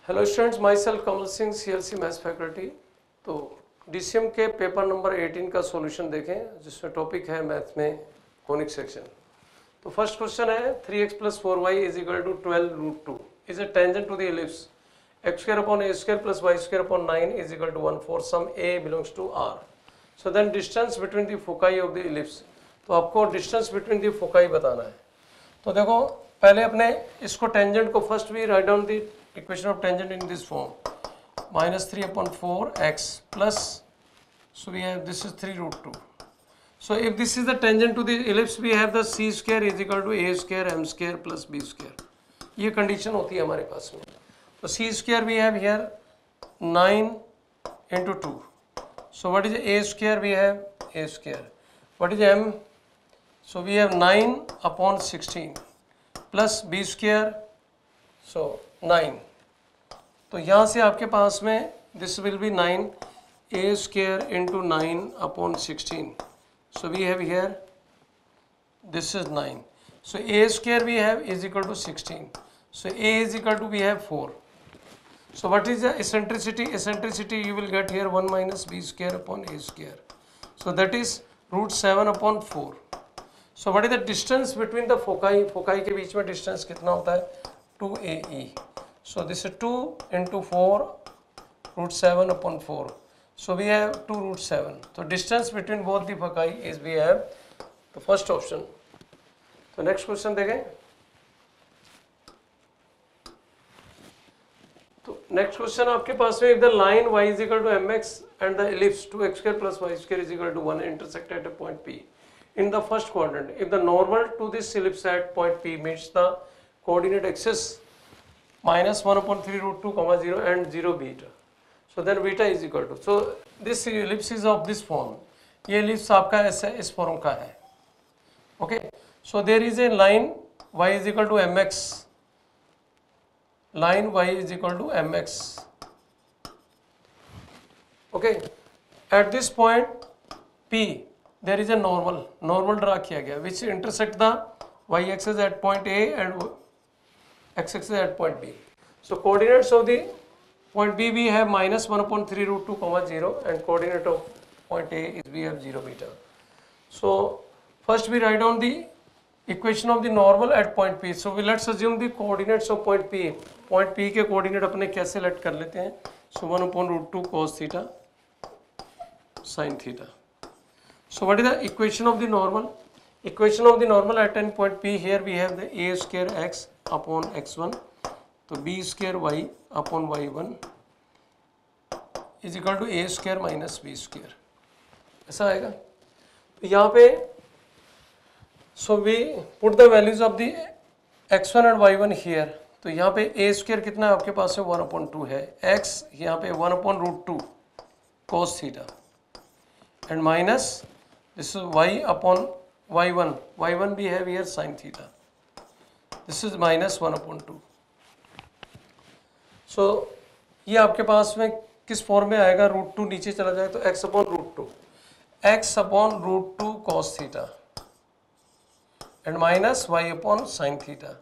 Hello students, myself Kamal Singh, CLC maths faculty. तो DCM के paper number 18 का solution देखें, जिसमें टॉपिक है मैथ में कोनिक सेक्शन। तो फर्स्ट क्वेश्चन है 3x + 4y = 12√2 is a tangent to the ellipse x² + y² / 9 = 1 for some a belongs to R. So then distance between the foci of the ellipse. तो आपको distance between the foci बताना है। तो देखो पहले अपने इसको टेंजेंट को first we write down the equation of tangent in this form -3/4x plus, so we have this is 3√2. So if this is the tangent to the ellipse, we have the c² = a² m² plus b². ये condition होती है हमारे पास में। तो c² we have here 9 × 2. So what is a²? We have a². What is m? So we have 9/16 plus b², so 9. तो यहाँ से आपके पास में this will be 9 a² × 9/16. So we have here this is 9. So a² we have is equal to 16. So a is equal to we have 4. So what is the eccentricity? Eccentricity you will get here 1 - b²/a². So that is √7/4. So what is the distance between the foci? Foci के बीच में distance कितना होता है? 2ae. So this is 2 × 4 √7/4. So we have 2√7. So distance between both the foci is we have the first option. So next question देखें। तो next question आपके पास में, if the line y = mx and the ellipse 2x² + y² = 1 intersect at a point P in the first quadrant, if the normal to this ellipse at point P meets the coordinate axis -1/3√2, 0 and 0 beta, so then beta is equal to, so this ellipse is of this form. ये ellipse आपका ऐसे इस form का है। Okay, so there is a line y = mx. Line y = mx. Okay, at this point P there is a normal draw किया गया which intersect the y axis at point A and x axis at point B. So coordinates of the point B we have -1/3√2, 0 and coordinate of point A is we have 0 beta. So first we write down the equation of the normal at point P. So let's assume the coordinates of point P. Point P के coordinate अपने कैसे late कर लेते हैं? So 1/√2 cos theta sin theta. So what is the equation of the normal? Equation of the normal at an point P, here we have the a² x upon x1, तो b² y/y1 is equal to a² - b², ऐसा आएगा। तो यहाँ पे so we put the values of the x1 and y1 here. तो यहाँ पे a² कितना है आपके पास में 1/2 है, x यहाँ पे 1/√2 cos theta and minus this is y/y1, y1 we have here sin theta, this is -1/2. so ये आपके पास में किस फॉर्म में आएगा? √2 नीचे चला जाए तो x/√2, x/√2 cos theta and minus y/sin theta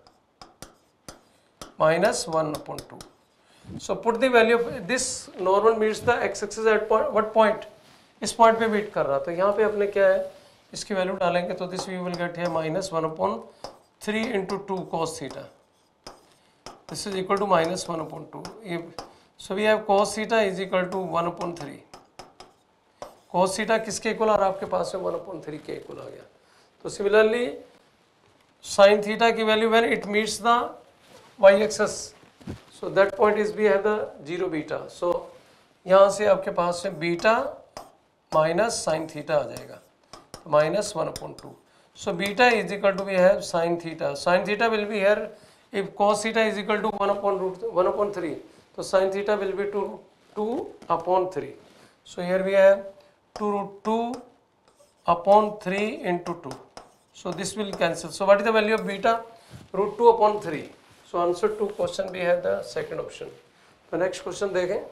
-1/2. So put the value of this normal meets the x-axis at point, what point? इस पॉइंट पे मीट कर रहा, तो यहाँ पे अपने क्या है, इसकी वैल्यू डालेंगे तो दिस वी विल गेट है -1/3 × 2 cos theta. This is equal to -1/2. So we have cos theta is equal to 1/3. cos theta किसके इक्वल आ रहा है आपके पास में? 1/3 के इक्वल आ गया। तो सिमिलरली sin theta की value when it meets the y axis, so that point is we have the 0 beta. So यहाँ से आपके पास में बीटा माइनस sin theta आ जाएगा, तो -1/2. So beta is equal to we have sin theta. Sin theta will be here, if cos theta is equal to 1/3, तो sin theta will be 2/3. So here we have 2√2/3 × 2. So this will cancel. So what is the value of beta? √2/3. So answer to question we have the second option. तो next question देखें।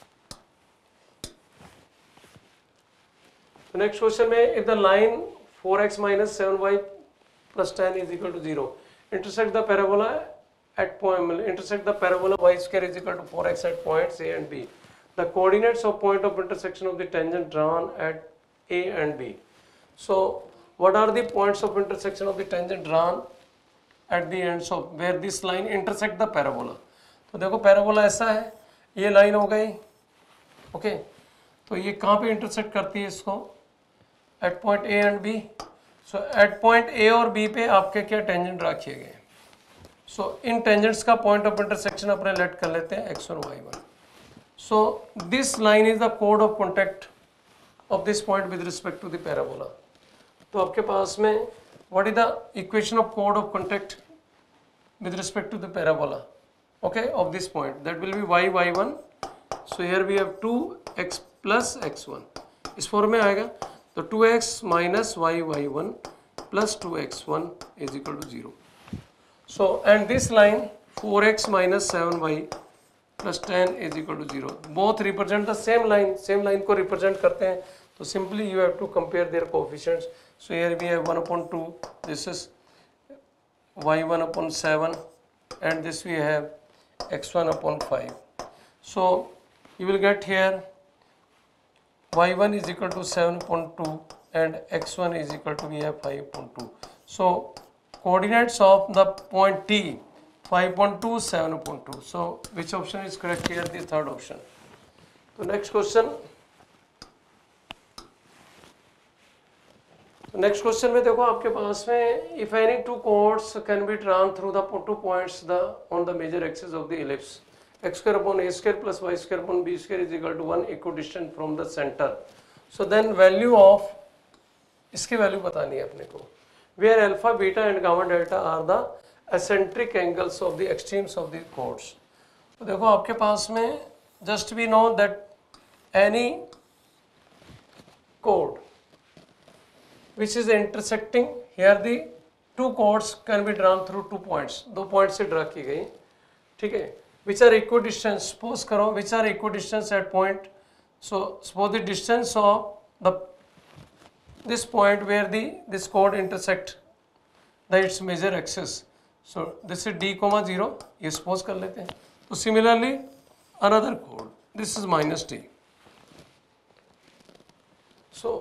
तो next question में, if the line 4x - 7y + 10 is equal to 0 intersect the parabola at point intersect the parabola y square is equal to 4x at points A and B. The coordinates of point of intersection of the tangent drawn at A and B. So what are the points of intersection of the tangent drawn at the ends of where this line intersect the parabola? तो देखो parabola ऐसा है, ये line हो गई, okay तो ये कहाँ पे इंटरसेक्ट करती है इसको? At point A and B. So at point A और बी पे आपके क्या टेंजेंट ड्रा किए गए? सो इन टेंजेंट्स का पॉइंट ऑफ इंटरसेक्शन अपने लेट कर लेते हैं x1 y1. So this line is the कोड of contact of this point with respect to the parabola. तो आपके पास में what is the equation of कोड of contact with respect to the parabola, okay, of this point? That will be y1. So here we have 2x plus x1. इस form में आएगा तो 2x minus y1 plus 2x1 is equal to 0. So and this line 4x minus 7y plus 10 is equal to 0. Both represent the same line. Same line को represent करते हैं तो simply you have to compare their coefficients. So here we have 1/2. This is y1 upon 7 and this we have x1 upon 5. So you will get here y1 is equal to 7 upon 2 and x1 is equal to we have 5 upon 2. So coordinates of the point T 5.2 7 upon 2. So which option is correct here? The third option. So next question. Next question में देखो आपके पास में if any two chords can be drawn through the two points the on the major axis of the ellipse x square upon a square plus y square upon b square is equal to 1 equidistant from the center. So then value of इसकी value बतानी है अपने को. Where alpha, beta and gamma delta are the eccentric angles of the extremes of the chords. तो देखो आपके पास में just we know that any chord which is intersecting here the two chords can be drawn through 2 points. 2 points से draw की गई, ठीक है, which are equidistant. Suppose करो which are equidistant at point. So suppose the distance of the this point where the this chord intersect the its major axis. So this is d, 0. ये suppose कर लेते हैं. तो similarly another chord this is minus d. So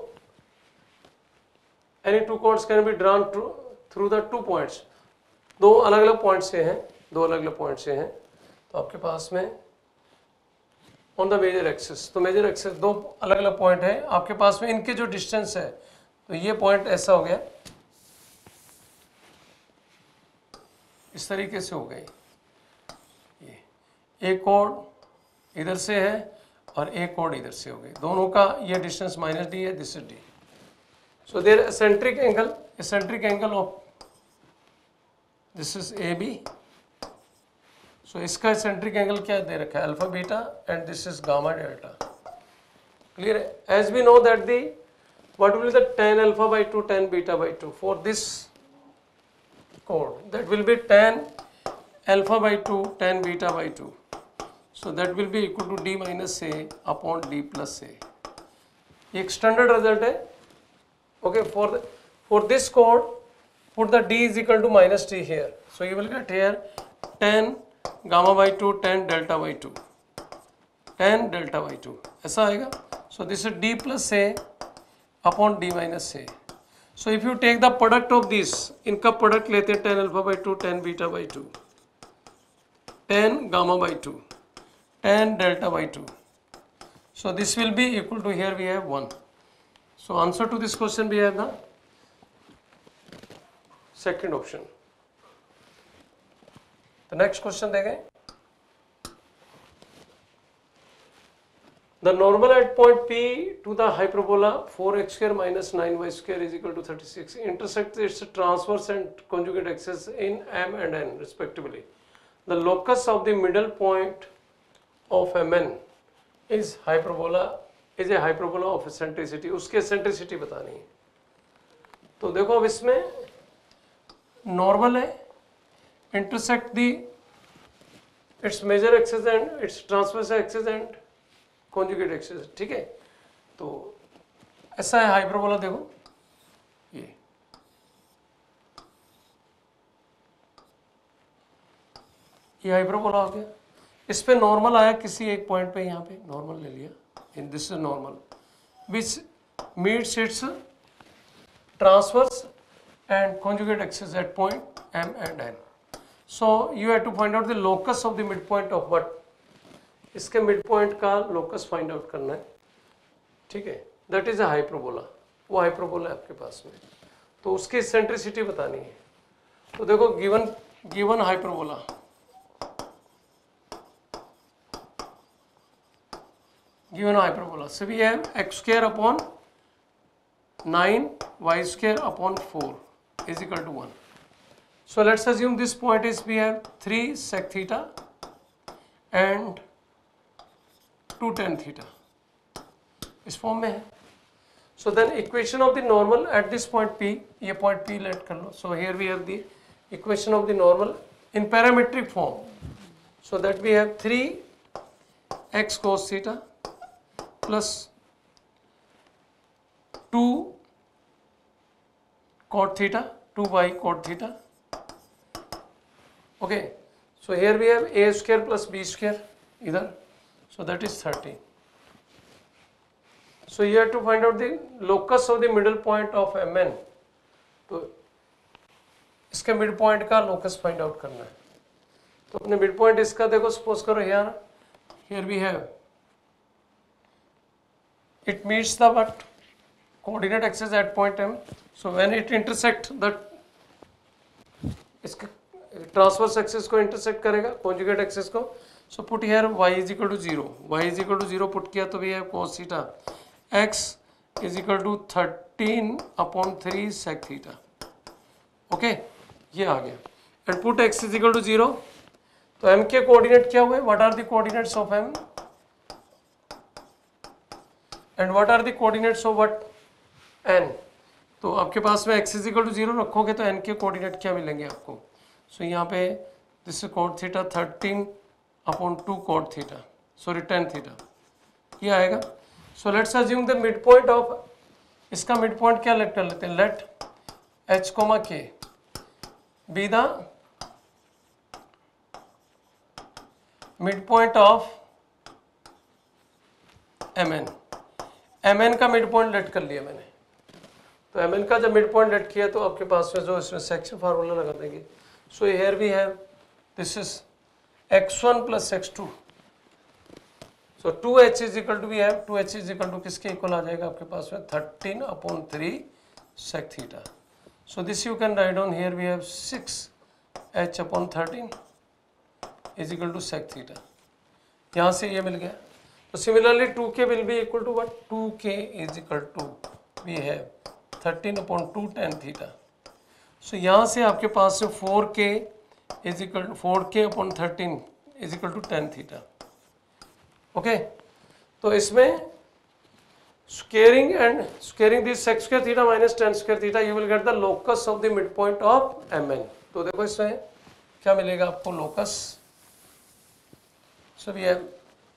any two chords can be drawn through the 2 points. दो अलग अलग point से हैं, दो अलग अलग पॉइंट से हैं. तो आपके पास में ऑन द मेजर एक्सिस, तो मेजर एक्सिस दो अलग अलग पॉइंट है आपके पास में, इनके जो डिस्टेंस है तो ये पॉइंट ऐसा हो गया, इस तरीके से हो गई. ये एक कोड इधर से है और एक कोड इधर से हो गई, दोनों का ये डिस्टेंस माइनस डी है, this is D. So their eccentric angle of this is AB. So इसका eccentric angle क्या दे रखा है? Alpha beta and this is gamma delta. Clear? As we know that the what will be the tan alpha by 2 tan beta by 2 for this chord? That will be tan alpha by 2 tan beta by 2. So that will be equal to d minus a upon d plus a. ये एक standard result है. Okay, for this chord put the d is equal to minus d here. So you will get here tan gamma by 2 tan delta by 2 tan delta by 2 ऐसा आएगा. So this is d plus a upon d minus a. So if you take the product of this, इनका product लेते हैं tan alpha by 2 tan beta by 2 tan gamma by 2 tan delta by 2. So this will be equal to here we have 1. So answer to this question we have the second option. The next question देखें. The normal at point P to the hyperbola 4x square minus 9y square is equal to 36 intersects its transverse and conjugate axis in M and N respectively. The locus of the middle point of Mn is a hyperbola of eccentricity. उसके eccentricity बतानी है. तो देखो अब इसमें normal है, intersect the its major axis and its transverse axis and conjugate axis, ठीक है. तो ऐसा है हाइपरबोला. देखो ये ये हाइपरबोला हो गया। इस पे नॉर्मल आया किसी एक पॉइंट पे, यहाँ पे नॉर्मल ले लिया, in this is normal which meets its transverse and conjugate axis at point M and N. So you have to find out the locus of the midpoint of what? इसके midpoint का locus find out करना है, ठीक है। That is a hyperbola, वो hyperbola है आपके पास में, तो उसकी eccentricity बतानी है। तो देखो given hyperbola, so we have x square upon 9 y square upon 4 is equal to 1. So let's assume this point is, we have 3 sec theta and 2 tan theta, इस फॉर्म में है। So then equation of the normal at this point P, ये point P let कर लो। So here we have the equation of the normal in parametric form, so that we have 3x cos theta plus 2 cot theta, 2y cot theta, okay। So here we have a square plus b square इधर, so that is 30. So you have to find out the locus of the middle point of Mn, तो इसके mid point का locus find out करना है। तो अपने mid point इसका देखो, सपोज करो here we have, it meets the what? Coordinate axis at point M. So when it intersect the, इसके ट्रांसवर्स एक्सिस को इंटरसेक्ट करेगा कॉन्जुगेट एक्सिस को। So put here y is equal to 0, y is equal to 0 put किया तो भी है cos theta, x is equal to 13/3 sec theta, okay ये आ गया। And put x is equal to 0, तो m के कोऑर्डिनेट क्या हुए, what are the coordinates of m and what are the coordinates of what n। तो आपके पास में x इज इक्वल टू 0 रखोगे तो n के कोऑर्डिनेट क्या मिलेंगे आपको। सो यहाँ पे this is cot theta 13/2 cot theta, sorry tan theta, ये आएगा। So let's assume the mid point of, इसका मिड पॉइंट क्या लेट कर लेते हैं, let h, k be the mid point of mn का मिड पॉइंट लेट कर लिया मैंने। तो mn का जब मिड पॉइंट लेट किया तो आपके पास में जो इसमें सेक्शन फार्मूला लगा देंगे। So here we have, this is x1 plus x2, so 2h is equal to, we have 2h is equal to किसके इक्वल आ जाएगा आपके पास में 13/3 sec थीटा। So this you can write down, here we have 6h/13 is equal to sec theta, यहाँ से ये मिल गया। तो similarly 2k will be equal to what, 2k is equal to we have 13/2 tan theta. So यहाँ से आपके पास में 4k is equal to 4k/13 is equal to tan theta, okay. तो इसमें squaring this sec square theta minus tan square theta, you will get the locus of the mid point of mn। तो देखो इसमें क्या मिलेगा आपको locus, so we have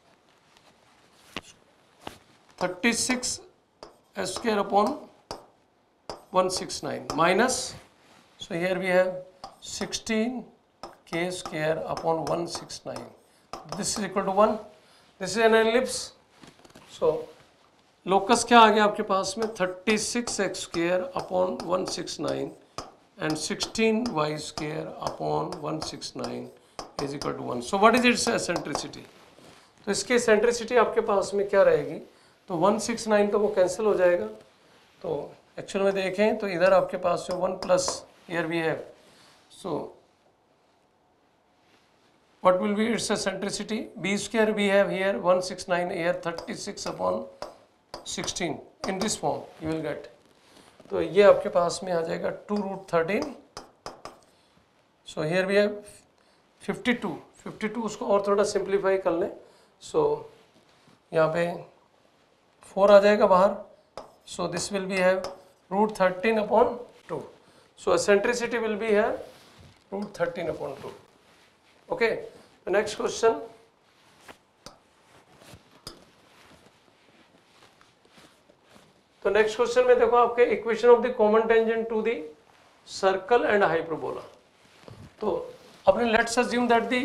36 square/169 minus, so here we have 16k square/169, this is equal to 1, this is an ellipse। so locus क्या आ गया आपके पास में 36x square/169 and 16y square/169 is equal to 1। so what is its eccentricity, तो इसकी eccentricity आपके पास में क्या रहेगी, तो 169 तो वो कैंसिल हो जाएगा। तो एक्चुअल में देखें तो इधर आपके पास में 1 plus here we have, so what will be its eccentricity, B square we have here 169, here 36/16 in this form you will get. तो ये आपके पास में आ जाएगा 2√13। सो हियर वी हैव 52, उसको और थोड़ा सिंप्लीफाई कर लें। सो यहाँ पे 4 आ जाएगा बाहर, so this will be have √13/2। So eccentricity will be have √13/2, okay. Next question, तो नेक्स्ट क्वेश्चन में देखो आपके equation of the common tangent to the circle and hyperbola. तो अपने let's assume that the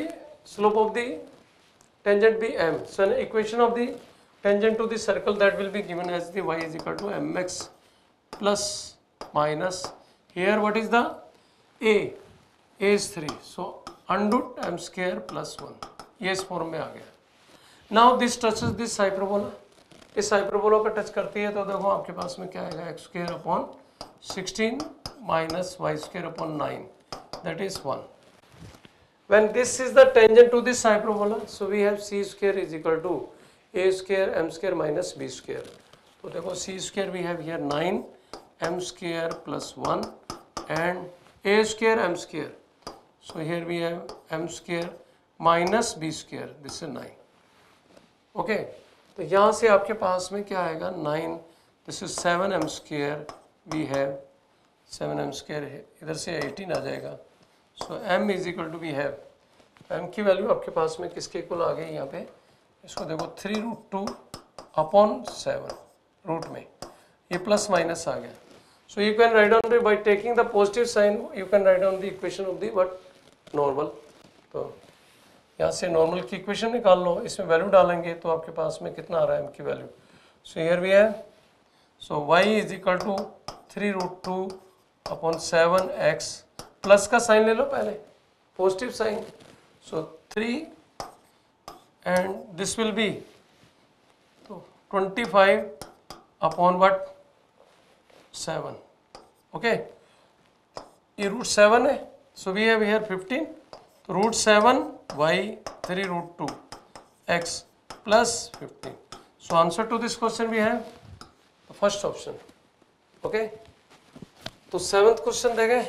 slope of the tangent be m. So an equation of the tangent to the circle that will be given as the y is equal to mx plus minus, here what is the a is 3, so under m square plus 1, ये इस form में आ गया. Now this touches this hyperbola, इस hyperbola को touch करती है तो देखो आपके पास में क्या आएगा, X square upon 16 minus Y square upon 9, that is 1. When this is the tangent to this hyperbola, so we have c square is equal to a square m square minus b square. तो देखो c square we have here 9 m square plus 1 and a square m square. So here we have m square minus b square. This is 9. Okay. तो यहाँ से आपके पास में क्या आएगा 9. This is 7m square. We have 7m square है, इधर से 18 आ जाएगा. So m is equal to we have, m की वैल्यू आपके पास में किसके इक्वल आ गई यहाँ पे, इसको देखो 3√2 अपॉन 7 रूट में, ये प्लस माइनस आ गया. So you can write down by taking the positive sign, you can write down the equation of the what normal. तो यहाँ से नॉर्मल की इक्वेशन निकाल लो, इसमें वैल्यू डालेंगे तो आपके पास में कितना आ रहा है m की value. So here we have, so y is equal to 3√2 upon 7x, plus का साइन ले लो पहले, positive sign. So 3 and this will be तो 25 अपॉन वट 7. ओके, ये √7 है. सो वी हैव हियर 15, तो √7 y 3√2 x plus 15. So answer to this question we have first option. Okay, तो 7th question देखें.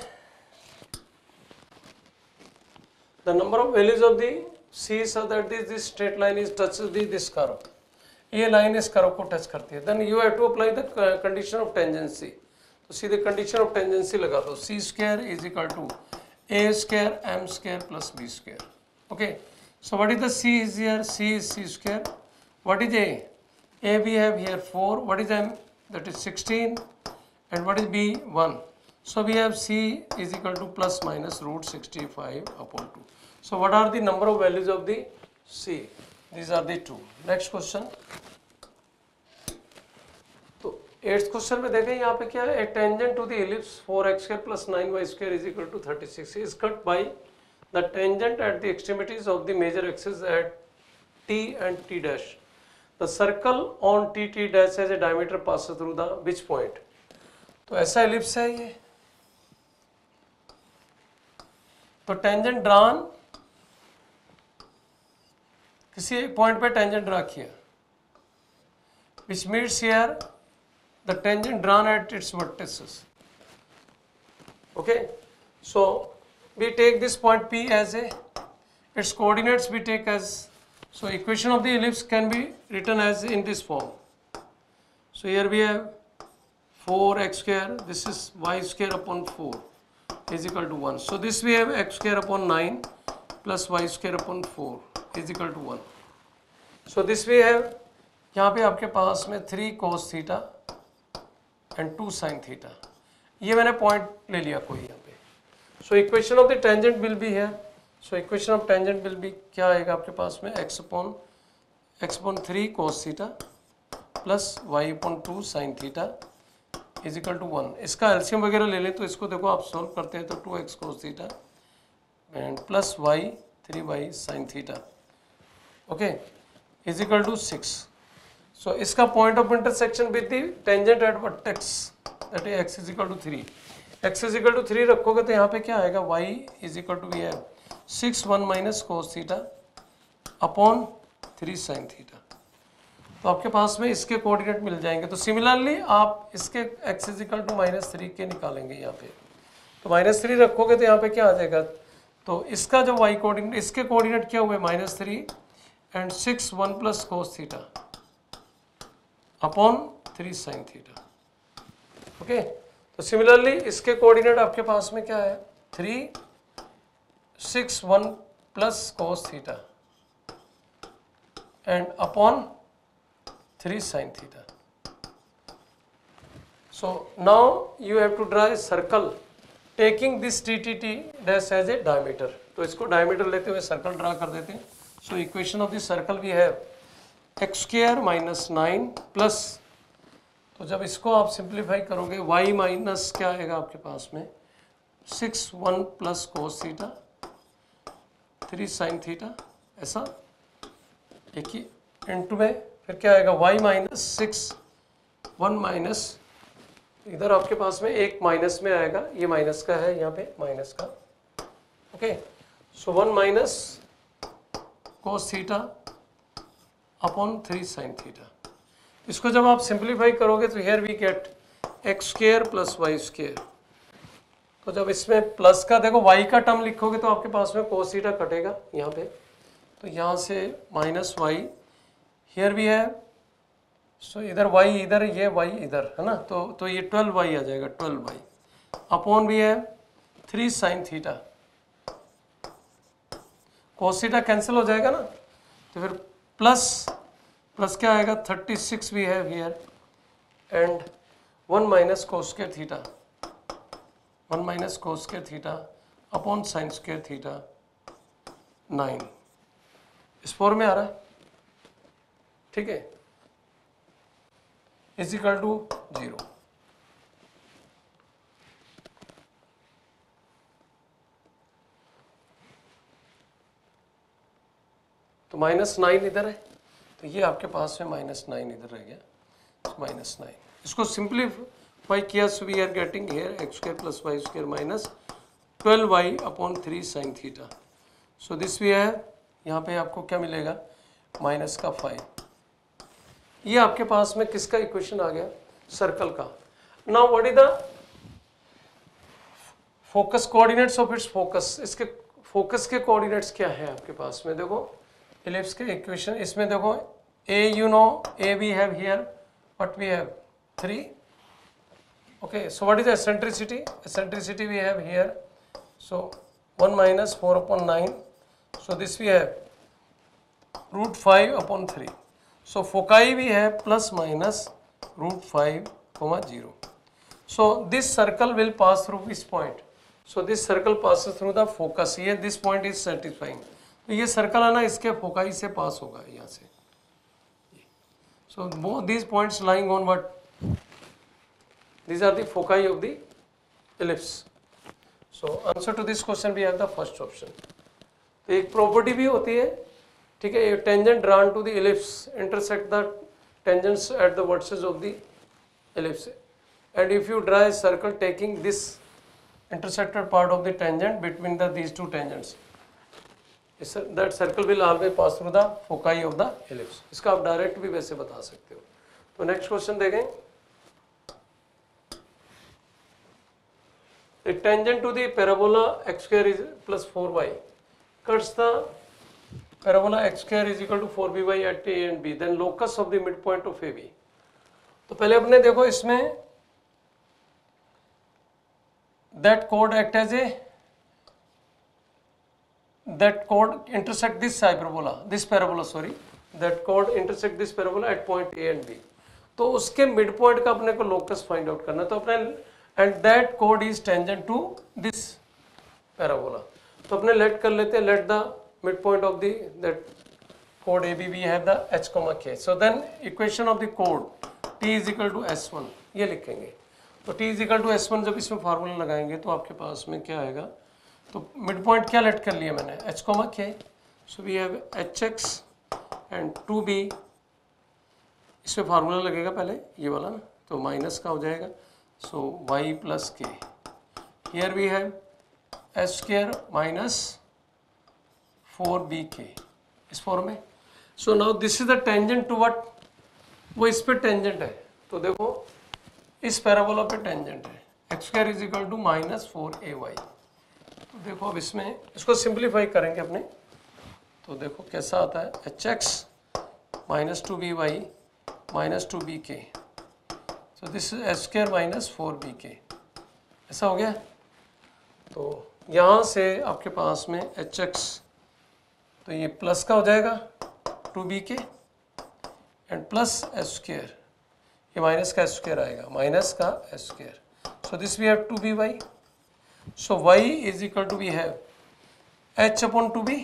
The number of values of the c so that this straight line is touches this curve. ये line इस curve को touch करती है. Then you have to apply the condition of tangency. तो सीधे condition of tangency लगा दो. c square is equal to a square m square plus b square. Okay. So what is the c is here? c is c square. What is a? A we have here 4. What is m? That is 16. And what is b? 1. So we have c is equal to plus minus √65 upon 2. So what are the number of values of the c? These are the two. Next question. तो 8th question में देखें यहाँ पे क्या है, a tangent to the ellipse 4x square plus 9y square is equal to 36 is cut by the tangent at the extremities of the major axis at t and t dash. The circle on t dash has a diameter passes through the which point? तो ऐसा ellipse है ये. तो tangent drawn, किसी एक point पे tangent draw किया, which meets here the tangent drawn at its vertices. Okay, so we take this point P as A, its coordinates we take as, so equation of the ellipse can be written as in this form. So here we have 4x square, this is y square upon 4 is equal to 1. So this we have x square upon 9 plus y square upon 4 is equal to 1. So this we have, यहाँ पे आपके पास में 3 cos theta and 2 sin theta. ये मैंने point ले लिया कोई यहाँ पे. So equation of the tangent will be here. So equation of tangent will be क्या आएगा आपके पास में, x upon 3 cos theta plus y upon 2 sin theta is equal to 1. इसका एलसीएम वगैरह ले लें तो इसको देखो आप सॉल्व करते हैं तो 2x cos theta and plus y 3y sin theta, okay, is equal to 6. So इसका point of intersection with the tangent at vertex, that is x is equal to 3. x is equal to 3 रखोगे तो यहाँ पे क्या आएगा, y is equal to we have 6 1 minus cos theta upon 3 sin theta. तो आपके पास में इसके कोऑर्डिनेट मिल जाएंगे. तो सिमिलरली आप इसके x is equal to -3 के निकालेंगे यहाँ पे. तो -3 रखोगे तो यहाँ पे क्या आ जाएगा, तो इसका जो y कोऑर्डिनेट, इसके कोऑर्डिनेट क्या हुए -3 and 6 1 plus cos theta upon 3 sin theta. Okay, तो सिमिलरली इसके कोऑर्डिनेट आपके पास में क्या है, 3 6 1 plus cos theta and upon 3 sin theta. So now you have to draw a circle taking this TTT dash as a diameter. तो इसको diameter लेते हुए सर्कल ड्रा कर देते हैं। So equation of this circle we have X square minus 9 plus, तो जब इसको आप सिंप्लीफाई करोगे y माइनस क्या आएगा आपके पास में 6 1 plus cos theta 3 sine theta, ऐसा एक ही इंटू में फिर क्या आएगा y माइनस 6 1 माइनस, इधर आपके पास में एक माइनस में आएगा, ये माइनस का है यहाँ पे माइनस का, okay. So 1 minus cos theta upon 3 sine theta. इसको जब आप सिंप्लीफाई करोगे तो here we get X square plus Y square. तो जब इसमें प्लस का देखो y का टर्म लिखोगे तो आपके पास में कोस थीटा कटेगा यहाँ पे, तो यहाँ से माइनस वाई हियर भी है, सो इधर y इधर, ये y इधर है ना, तो ये 12y आ जाएगा, 12y अपॉन भी है 3 sine theta, cos theta cancel हो जाएगा ना, तो फिर प्लस क्या आएगा 36 भी है here and 1 minus cos square theta, 1 minus cos square theta upon sine square theta 9 इस फॉर्म में आ रहा है, ठीक है, इज इक्वल टू 0। तो -9 इधर है, तो ये आपके पास में -9 इधर रह गया, -9 इसको सिंप्लीफाई किया, so we are getting here X square plus Y square minus 12y upon 3 sine theta. So this we है, यहाँ पे आपको क्या मिलेगा माइनस का 5। ये आपके पास में किसका इक्वेशन आ गया, सर्कल का। Now what is the focus coordinates of its focus, इसके फोकस के कोऑर्डिनेट्स क्या है आपके पास में, देखो इलिप्स के इक्वेशन, इसमें देखो a you know a we have here, what we have 3, okay, so what is the eccentricity, eccentricity we have here, so 1 minus 4 upon 9, so this we have root 5 upon 3, so foci we have plus minus root 5 comma 0, so this circle will pass through this point, so this circle passes through the focus, here this point is satisfying, तो ये circle है ना इसके foci से पास होगा यहाँ से, so both these points lying on what, these are the foci of the ellipse, so answer to this question we have the first option। तो एक प्रॉपर्टी भी होती है, ठीक है, a tangent drawn to the ellipse intersect the tangents at the vertices of the ellipse, and if you draw a circle taking this intersected part of the tangent between these two tangents, that circle will always pass through the foci of the ellipse। इसका आप direct भी वैसे बता सकते हो। तो next question देखें, the tangent to the parabola x square is plus 4y cuts the parabola x square is equal to 4by at a and b, then locus of the midpoint of ab। तो पहले अपने देखो इसमें that chord act as a, that chord intersect this parabola sorry, that chord intersect this parabola at point a and b, तो उसके mid point का अपने को लोकस फाइंड आउट करना, तो अपने and that chord is tangent to this parabola, तो अपने लेट कर लेते हैं, let the mid point of the that chord AB we have the h, k, so then equation of the chord t is equal to s1 ये लिखेंगे, तो t is equal to s1 जब इसमें formula लगाएंगे तो आपके पास में क्या आएगा, तो मिड पॉइंट क्या लेट कर लिया मैंने h, k, so we have hx and 2b, इसमें फार्मूला लगेगा पहले ये वाला ना, तो माइनस का हो जाएगा, so y plus K, here we have H square minus 4bk इस फॉर्म में। So now this is the tangent to what, वो इस पे टेंजेंट है, तो देखो इस पैराबोला पे टेंजेंट है, X square is equal to minus 4ay। तो देखो अब इसमें इसको सिंप्लीफाई करेंगे अपने, तो देखो कैसा आता है, H X minus 2by minus 2bk, so this is H square minus 4bk, ऐसा हो गया। तो यहाँ से आपके पास में एच एक्स, तो ये प्लस का हो जाएगा 2bk and plus H square, ये माइनस का एच स्क्वायर आएगा, माइनस का H square, so this we have 2by, so y is equal to we have h upon 2b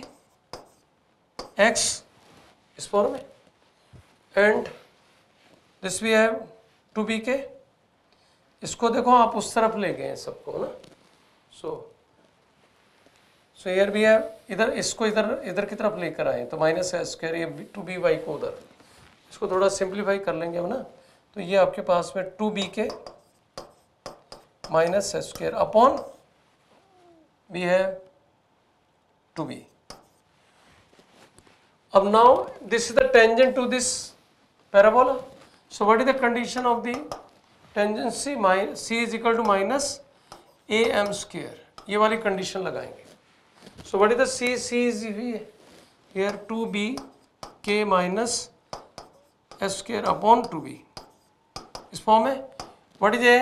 x इस फॉर्म में, and this we have 2b के, इसको देखो आप उस तरफ ले गए हैं सबको ना, सो हियर वी हैव, इधर इसको इधर की तरफ लेकर आए तो माइनस है स्क्वायर, ये 2by को उधर, इसको थोड़ा सिंप्लीफाई कर लेंगे हम ना, तो ये आपके पास में 2b के minus square upon we have 2b. अब now this is the tangent to this parabola. So what is the condition of the tangency? C is equal to minus am square. ये वाली कंडीशन लगाएंगे. So what is the C? C is here 2b k minus s square upon 2b. इस form में. What is a?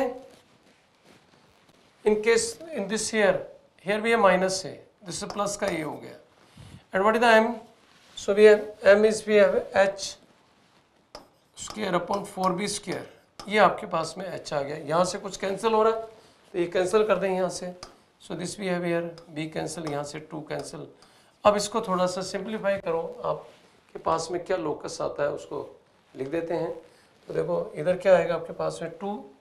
In case in this here भी है minus है, this is plus का ये हो गया. And what is the m? So we have m is we have h square upon 4b square. ये आपके पास में h आ गया. यहाँ से कुछ कैंसिल हो रहा है तो ये कैंसिल कर दें यहाँ से. So this we have here b cancel, यहाँ से 2 कैंसिल. अब इसको थोड़ा सा सिंप्लीफाई करो, आपके पास में क्या लोकस आता है उसको लिख देते हैं. तो देखो इधर क्या आएगा आपके पास में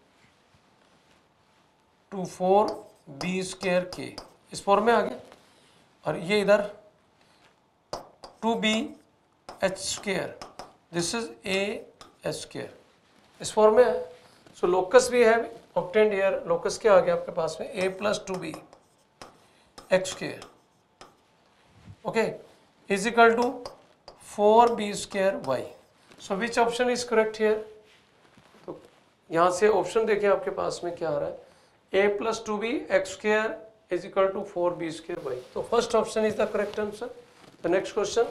2 4 b स्क्वायर k इस फॉर्म में आ गया, और ये इधर 2b h square, this is a h square इस फॉर्म में है. सो लोकस भी है ऑब्टेन्ड हियर. लोकस क्या आ गया आपके पास में a plus 2b x square, okay, is equal to 4b square y. So which option is correct here? तो यहाँ से ऑप्शन देखिए आपके पास में क्या आ रहा है, a plus 2b x square is equal to 4b square y. तो first option is the correct answer. The next question.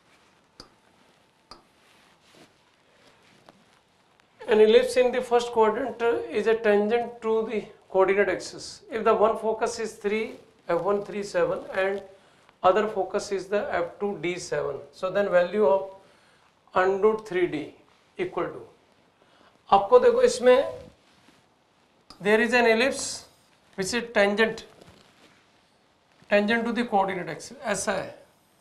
An ellipse in the first quadrant is a tangent to the coordinate axis. If the one focus is 3 f1 3 7 and other focus is the f2 d7, so then value of under 3d equal to. आपको देखो इसमें there is an ellipse which is tangent to the coordinate axis, ऐसा है.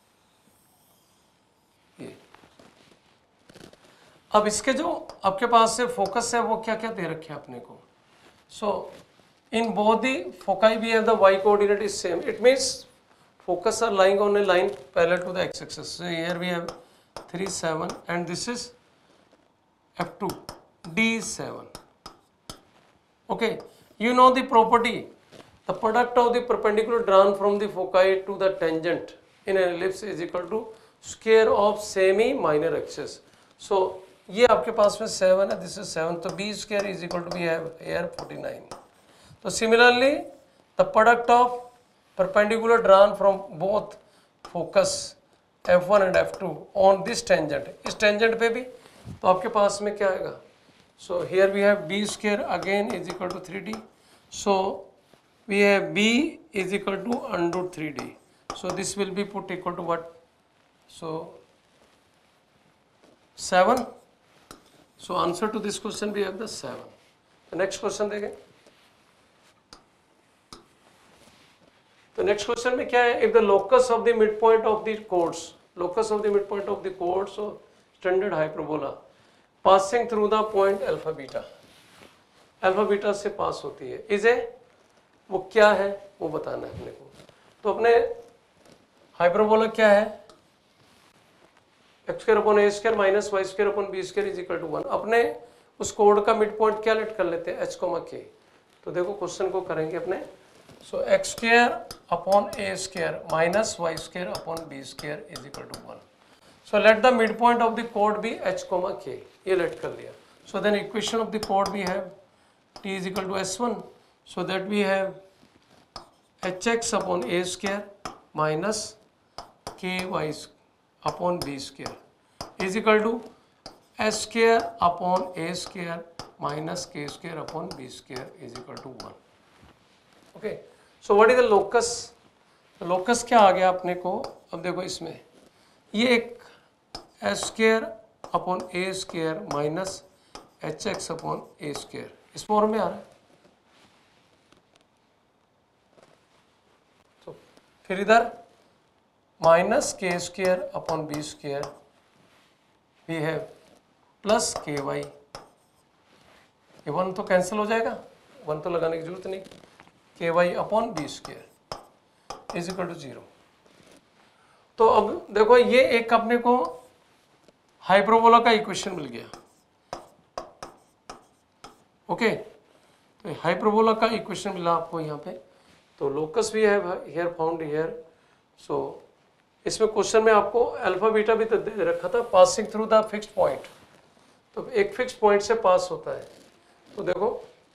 अब इसके जो आपके पास से फोकस है वो क्या क्या दे रखे हैं अपने को. So in both the foci we have the y coordinate is same. It means focus are lying on a line parallel to the x axis. So here we have 3 7 and this is f2 d7. Okay, you know the property, the product of the perpendicular drawn from the foci to the tangent in an ellipse is equal to square of semi minor axis. So ये आपके पास में 7 है, this is 7, तो b square is equal to we have here 49. तो similarly the product of perpendicular drawn from both focus f1 and f2 on this tangent, इस tangent पे भी, तो आपके पास में क्या आएगा. So here we have b square again is equal to 3d. So we have b is equal to under 3d. So this will be put equal to what, so 7. So answer to this question we have the 7. The next question देखें. तो next question में क्या है, if the locus of the midpoint of the chords, locus of the midpoint of the chords of standard hyperbola passing through the point alpha beta, alpha beta से पास होती है, is a, वो क्या है वो बताना है अपने को. तो अपने हाइपरबोला क्या है, x square upon a square minus y square upon b square is equal to 1. अपने उस कोड का मिड पॉइंट क्या लेट कर लेते हैं, h कोमा k. तो देखो क्वेश्चन को करेंगे अपने. So x square upon a square minus y square upon b square is equal to 1. So let the mid point of the कोड बी h कोमा k. ये लेट कर लिया. So then equation of the कोड we have t is equal to s1. So that we have hx upon a square minus ky upon b square is equal to s square upon a square minus k square upon b square is equal to 1. Okay, so what is the locus. Locus क्या आ गया अपने को. अब देखो इसमें ये एक s square upon a square minus hx upon a square इस फॉर्म में आ रहा है. तो फिर इधर माइनस के square upon B square, we have plus K Y, ये 1 तो कैंसिल हो जाएगा, 1 तो लगाने की जरूरत नहीं, K Y upon B square is equal to 0। तो अब देखो ये एक अपने को हाइपरबोला का इक्वेशन मिल गया। ओके, तो हाइपरबोला का इक्वेशन मिला आपको यहाँ पे। तो लोकस भी है हियर फाउंड हियर। सो इसमें क्वेश्चन में आपको अल्फा बीटा भी तो दे रखा था, passing through the fixed point. तो एक फिक्स पॉइंट से पास होता है, तो देखो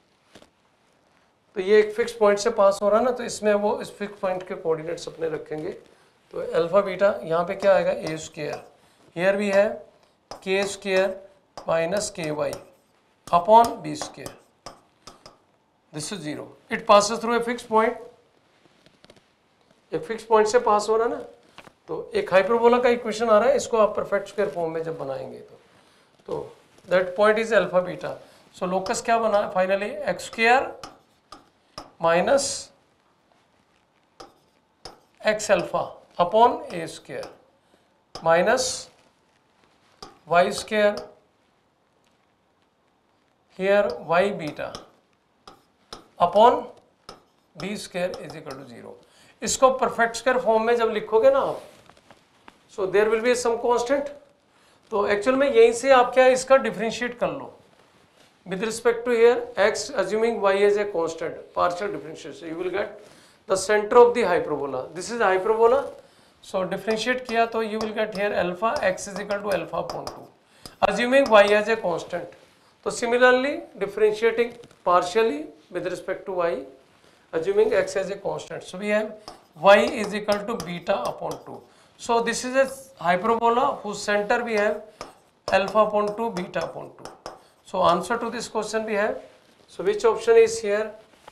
तो ये एक फिक्स पॉइंट से पास हो रहा है ना, तो इसमें वो इस फिक्स पॉइंट के कोऑर्डिनेट्स अपने रखेंगे। तो अल्फा बीटा यहाँ पे क्या आएगा, ए स्क्वायर, हियर भी है K square minus K Y upon B square, this is 0। It passes through a fix point, एक फिक्स पॉइंट से पास हो रहा है ना, तो एक हाइपरबोला का इक्वेशन आ रहा है, इसको आप परफेक्ट स्क्वायर फॉर्म में जब बनाएंगे तो that point is alpha beta. So locus क्या बना finally, X square minus X alpha upon A square minus Y square here Y beta upon B square is equal to 0। इसको perfect square form में जब लिखोगे ना आप, so there will be some constant. तो actual में यहीं से आप क्या इसका डिफरेंशिएट कर लो with respect to here x, assuming y as a constant, partial differentiation, you will get the center of the hyperbola. This is hyperbola, so differentiate किया तो you will get here alpha x is equal to alpha upon 2, assuming y as a constant. तो similarly differentiating partially with respect to y, assuming x as a constant, so we have y is equal to beta upon 2. So this is a hyperbola whose center we have alpha upon 2 beta upon 2. So answer to this question we have, so which option is here,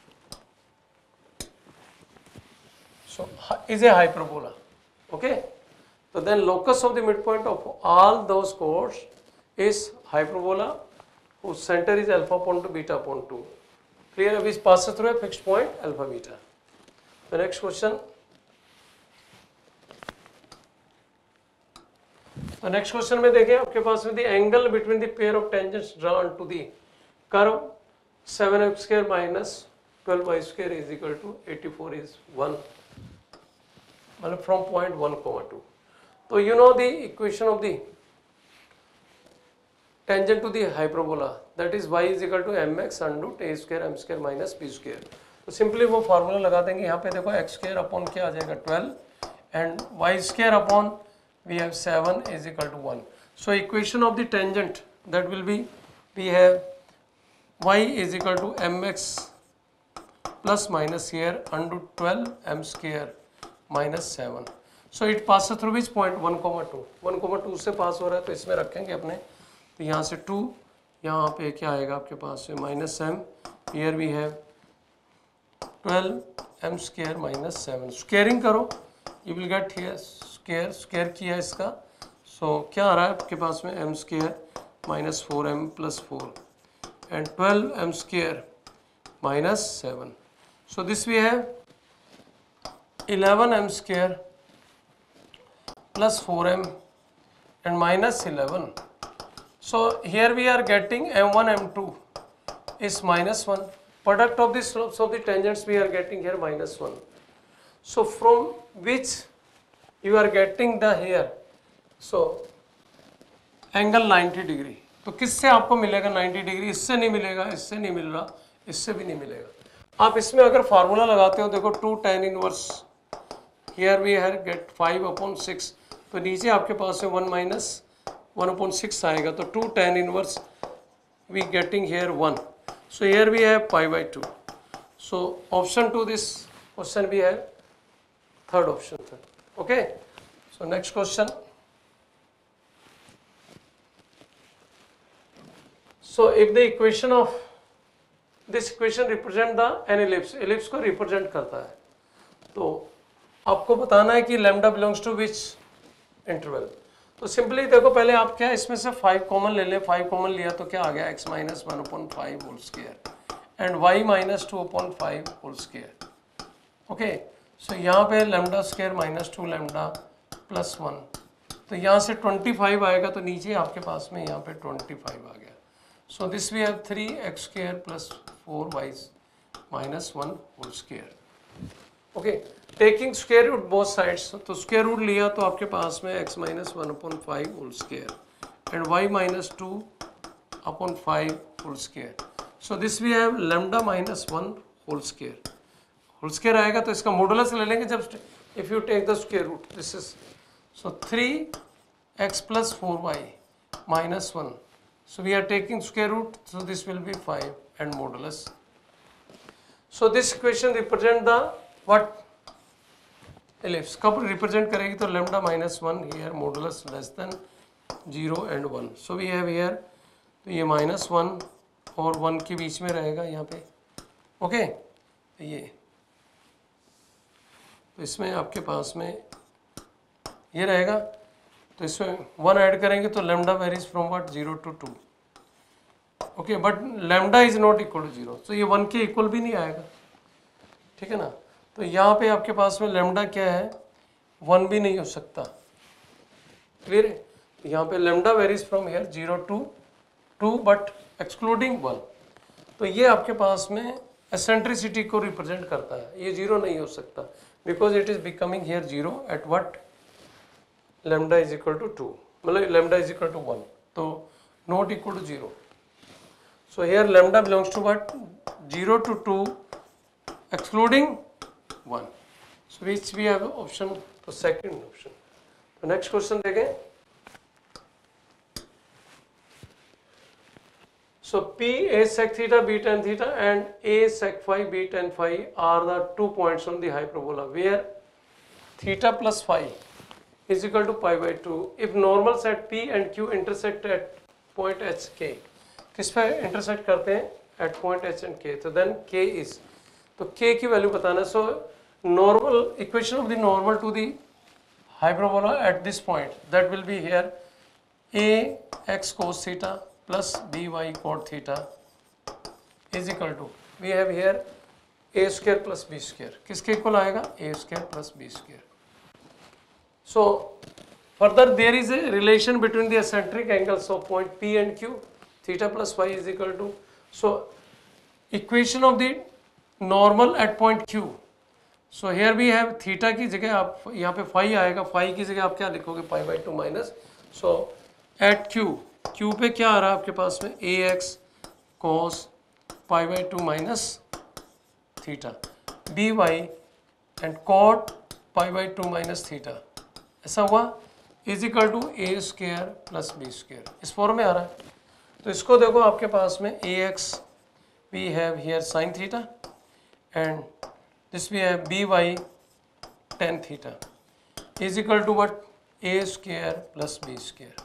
so is a hyperbola. Okay, so then locus of the midpoint of all those chords is hyperbola whose center is alpha upon 2 beta upon 2. Clear, which passes through a fixed point alpha beta. The next question, तो next question में देखें आपके पास में the angle between the pair of tangents drawn to the curve 7x square minus 12y square is equal to 84 is 1, मतलब from point 1, 2। तो you know the equation of the tangent to the hyperbola, that is y is equal to mx under a square m square minus b square. तो simply वो formula लगा देंगे। यहाँ पे देखो x square upon क्या आ जाएगा 12 and y square upon we have 7 is equal to 1. So equation of the tangent that will be, we have y is equal to mx plus minus here under 12 m square minus 7. So it passes through which point, 1, 2, 1, 2 से पास हो रहा है, तो इसमें रखेंगे अपने। तो यहाँ से 2, यहाँ पे क्या आएगा आपके पास से minus m, here we have 12 m square minus 7. Squaring करो, you will get here square किया इसका, सो क्या आ रहा है आपके पास में m square minus 4m plus 4 and 12m square minus 7. So this we have 11m square plus 4m and minus 11. So here we are getting m1 m2 is minus 1. Product of the slopes of the tangents we are getting here minus 1. So from which you are getting the here, so angle 90 degree, तो किससे आपको मिलेगा 90 degree, इससे नहीं मिलेगा, इससे नहीं मिल रहा, इससे भी नहीं मिलेगा। आप इसमें अगर फार्मूला लगाते हो, देखो 2 tan inverse, here we have get 5/6, तो नीचे आपके पास है 1 माइनस 1/6 आएगा, तो 2 tan inverse we getting here 1. So here we have π/2. So option to this question we have third option था. Okay, so next question. So if the equation of this equation represent the an ellipse, ellipse को represent करता है, तो आपको बताना है कि lambda belongs to which interval. तो सिंपली देखो पहले आप क्या इसमें से 5 कॉमन ले लें, 5 कॉमन लिया तो क्या आ गया x minus 1/5 whole square and y minus 2/5 whole square. Okay, so यहाँ पे lambda square minus 2 lambda plus 1, तो यहाँ से 25 आएगा तो नीचे आपके पास में यहाँ पे 25 आ गया. So this we have 3x² plus 4y minus 1 whole square. Okay, taking square root both sides, तो स्क्वायर रूट लिया तो आपके पास में x minus 1/5 whole square and y minus 2/5 whole square. So this we have lambda minus 1 whole square. Whole square आएगा तो इसका modulus ले लेंगे जब if you take the square root. This is so 3x plus 4y minus 1. So we are taking square root, so this will be 5 and modulus. So this equation represent the what? Ellipse. कब represent करेगी तो lambda minus 1 here modulus less than 0 and 1. So we have here तो ये minus 1 और 1 के बीच में रहेगा यहाँ पे. ओके, ये तो इसमें आपके पास में ये रहेगा, तो इसमें 1 ऐड करेंगे तो lambda varies from what 0 to 2. ओके, but lambda is not equal to 0, तो ये 1 के इक्वल भी नहीं आएगा. ठीक है ना, तो यहाँ पे आपके पास में लैम्डा क्या है, 1 भी नहीं हो सकता. क्लियर है, यहाँ पे lambda varies from here 0 to 2 but excluding 1. तो ये आपके पास में एसेंट्रिसिटी को रिप्रेजेंट करता है. ये 0 नहीं हो सकता because it is becoming here 0 at what lambda is equal to 2, मतलब लैम्डा इज इक्वल टू 1, तो not equal to 0. So here lambda belongs to what? 0 to 2 excluding 1. So which we have option, the second option. So next question देखें. So P a sec theta b tan theta and a sec phi b tan phi are the 2 points on the hyperbola where theta plus phi is equal to pi by 2 if normals at P and Q intersect at point h k. किस पे intersect करते हैं? Eight point H and के. तो then के is, तो के की वैल्यू बताना. So normal equation of the normal to the hyperbola at this point that will be here A X cos theta plus B Y cot theta is equal to we have here A square plus B square. किसके equal आएगा? A square plus B square. So further there is a relation between the eccentric angles of point P and Q. Theta plus phi is equal to, so equation of the normal at point Q. So here we have theta की जगह आप यहाँ पे phi आएगा, phi की जगह आप क्या लिखोगे? pi by 2 minus. So at Q पे क्या आ रहा है आपके पास में? ax cos pi by 2 minus theta, by and cot pi by 2 minus theta. ऐसा हुआ is equal to a square plus b square. इस फॉर्म में आ रहा है. तो इसको देखो आपके पास में ax we have here sin theta and this we have by tan theta is equal to what? a square plus b square.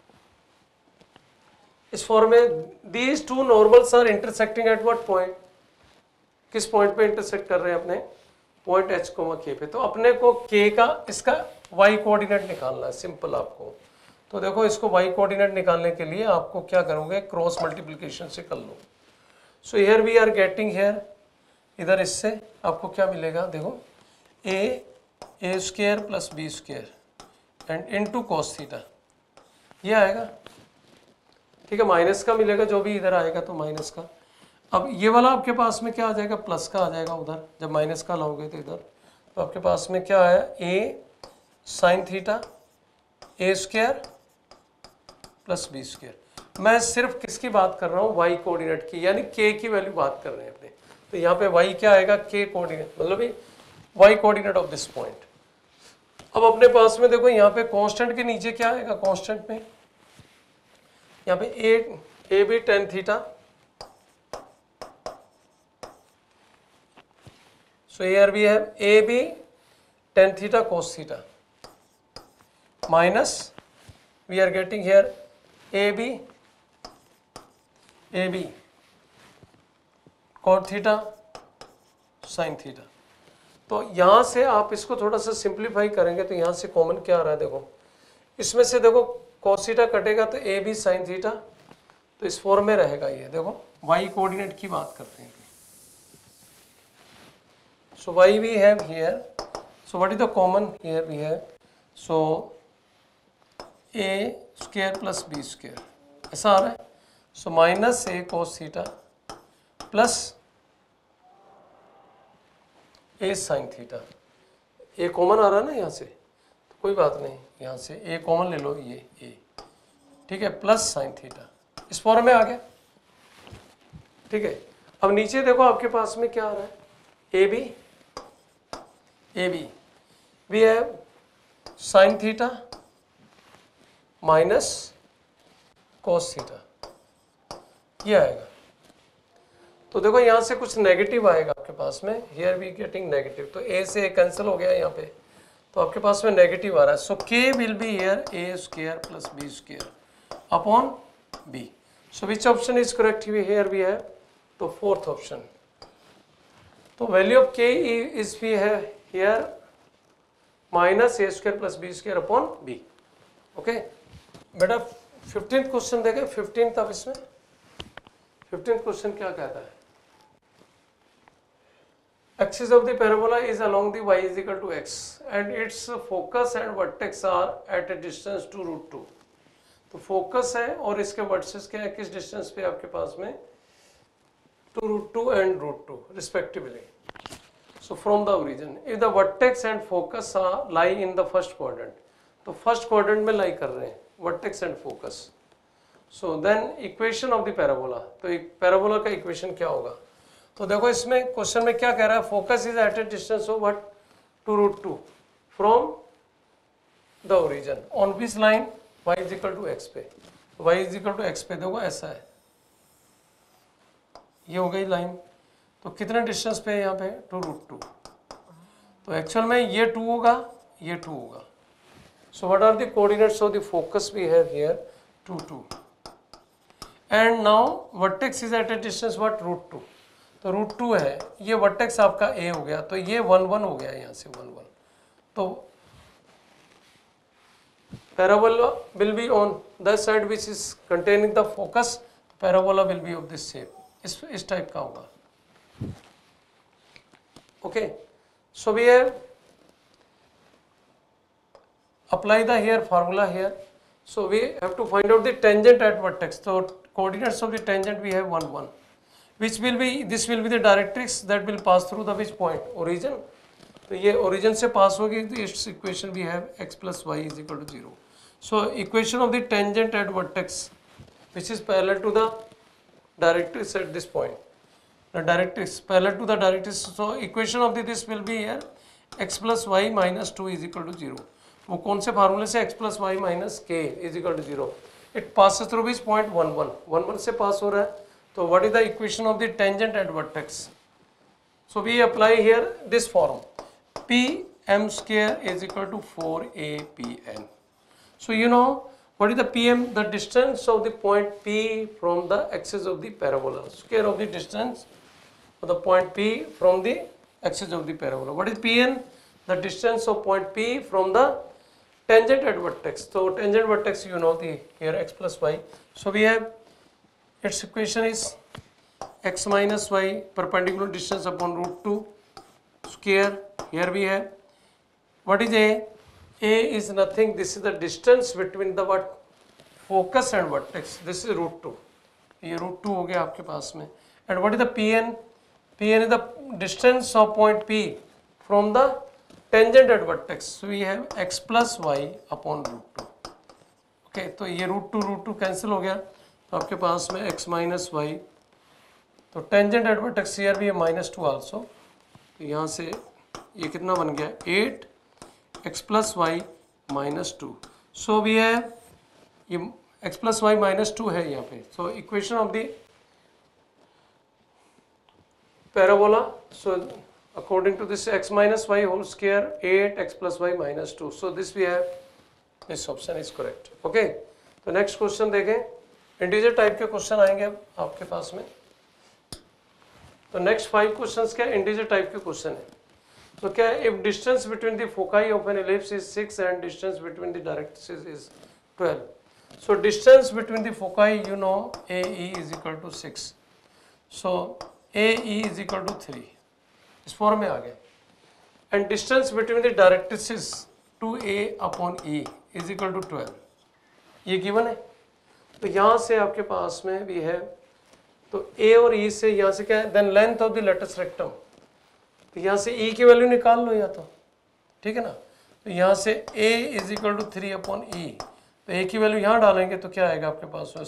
इस फॉर्म में these two normals are intersecting at what point? किस point पे intersect कर रहे हैं अपने? Point h, k पे. तो अपने को k का इसका y कोऑर्डिनेट निकालना है. सिंपल आपको. तो देखो इसको y कोऑर्डिनेट निकालने के लिए आपको क्या करोगे? क्रॉस मल्टीप्लिकेशन से कर लो. So here we are getting here, इधर इससे आपको क्या मिलेगा? देखो A square plus B square and into cos theta, ये आएगा. ठीक है, माइनस का मिलेगा जो भी इधर आएगा तो माइनस का. अब ये वाला आपके पास में क्या आ जाएगा? प्लस का आ जाएगा उधर. जब माइनस का लाओगे तो इधर तो आपके पास में क्या आया? A sine theta A square plus B square. मैं सिर्फ किसकी बात कर रहा हूँ? वाई कोऑर्डिनेट की, यानी के की वैल्यू बात कर रहे हैं अपने. तो यहाँ पे वाई क्या आएगा? के कोऑर्डिनेट, मतलब Y coordinate of this point. अब अपने पास में देखो यहाँ पे कांस्टेंट के नीचे क्या आएगा? कांस्टेंट में यहाँ पे A B tan theta. So here we have A B tan theta cos theta minus we are getting here AB cot theta sin theta. तो यहाँ से आप इसको थोड़ा सा सिंप्लीफाई करेंगे तो यहाँ से कॉमन क्या आ रहा है? देखो इसमें से देखो cos थीटा कटेगा तो AB sin थीटा, तो इस फॉर्म में रहेगा. ये देखो y कोऑर्डिनेट की बात करते हैं. So y we have here, so what is the common here we have? So A square plus B square ऐसा आ रहा है। So minus A cos theta plus A sine theta, A common आ रहा है ना यहाँ से, तो कोई बात नहीं, यहाँ से ए कॉमन ले लो, ये ए, ठीक है, प्लस साइन थीटा, इस फॉर्म में आ गया, ठीक है। अब नीचे देखो आपके पास में क्या आ रहा है, A B we have sine theta minus cos theta, ये आएगा। तो देखो यहाँ से कुछ नेगेटिव आएगा आपके पास में, हियर वी गेटिंग नेगेटिव, तो ए से कैंसिल हो गया यहाँ पे, तो आपके पास में नेगेटिव आ रहा है। So K will be here A square plus B square upon B. So which option is correct here we have, तो फोर्थ ऑप्शन। तो value of K is we have here minus A square plus B square upon B. Okay बेटा 15th question देखें, 15th अब इसमें 15th question क्या कहता है, axis of the parabola is along the y is equal to x and its focus and vertex are at a distance to root 2। तो focus है और इसके वर्टेक्स क्या है, किस डिस्टेंस पे आपके पास में, to root 2 and root 2 respectively। So from the origin if the vertex and focus are lie in the first quadrant, तो फर्स्ट क्वाड्रेंट में लाई कर रहे हैं vertex and focus. So then equation of the parabola, तो एक parabola का equation क्या होगा, तो देखो इसमें क्वेश्चन में क्या कह रहा है, focus is at a distance of what, two root 2 from the origin on which line, y is equal to X पे, y is equal to X पे देखो ऐसा है, ये हो गई लाइन, तो कितने डिस्टेंस पे है यहाँ पे, टू रूट 2, तो एक्चुअल में ये 2 होगा, ये 2 होगा। So what are the coordinates of the focus we have here, 2 2, and now vertex is at a distance what, root 2, तो root 2 है, ये vertex आपका A हो गया, तो ये 1 1 हो गया, यहाँ से 1 1, तो parabola will be on the side which is containing the focus, parabola will be of this shape, इस टाइप का होगा। Okay, so we have apply the here formula here, so we have to find out the tangent at vertex, so coordinates of the tangent we have 1 1, which will be, this will be the directrix that will pass through the which point, origin, तो ये origin से pass होगी, तो इस equation we have x plus y is equal to 0। so equation of the tangent at vertex which is parallel to the directrix at this point, the directrix parallel to the directrix, so equation of this will be here x plus y minus 2 is equal to 0। वो कौन से फार्मूले से, x plus Y minus K is equal to 0, it passes through which point, 1 1 1 1 से पास हो रहा है, तो what is the equation of the tangent at vertex, so we apply here this form, P M square is equal to 4apn। So you know what is the pm, the distance of the point p from the axis of the parabola, square of the distance of the point p from the axis of the parabola. What is pn, the distance of point p from the tangent at vertex, so tangent vertex you know the here x plus y, so we have its equation is x minus y perpendicular distance upon root 2 square, here we have what is a is nothing, this is the distance between the what, focus and vertex, this is root 2, ये root 2 हो गया आपके पास में, and what is the pn, pn is the distance of point p from the tangent at vertex, so we have x plus y upon root 2। okay, तो ये root 2 cancel हो गया, तो आपके पास में x minus y, तो tangent at vertex here भी है -2 also, तो यहाँ से ये कितना बन गया 8 x plus y -2, so we have ये x plus y -2 है यहाँ पे, so equation of the parabola, so according to this x minus y whole square 8x plus y minus 2, so this we have, this option is correct। okay, तो next question देखें, integer type के question आएंगे अब आपके पास में, तो next 5 questions क्या इंटीजर टाइप के क्वेश्चन है। तो क्या है, if distance between the foci of an ellipse is 6 and distance between the directrices is 12, so distance between the foci you know AE is equal to 6, so AE is equal to 3, इस form में आ गया, and distance between the directrices 2a/e is equal to 12, ये given है। तो यहाँ से आपके पास में भी है, तो a और e से यहाँ से क्या है, then length of the latus rectum, तो यहाँ से e की वैल्यू निकाल लो या तो, ठीक है ना। तो यहाँ से a is equal to 3/e, तो a की वैल्यू यहाँ डालेंगे तो क्या आएगा आपके पास में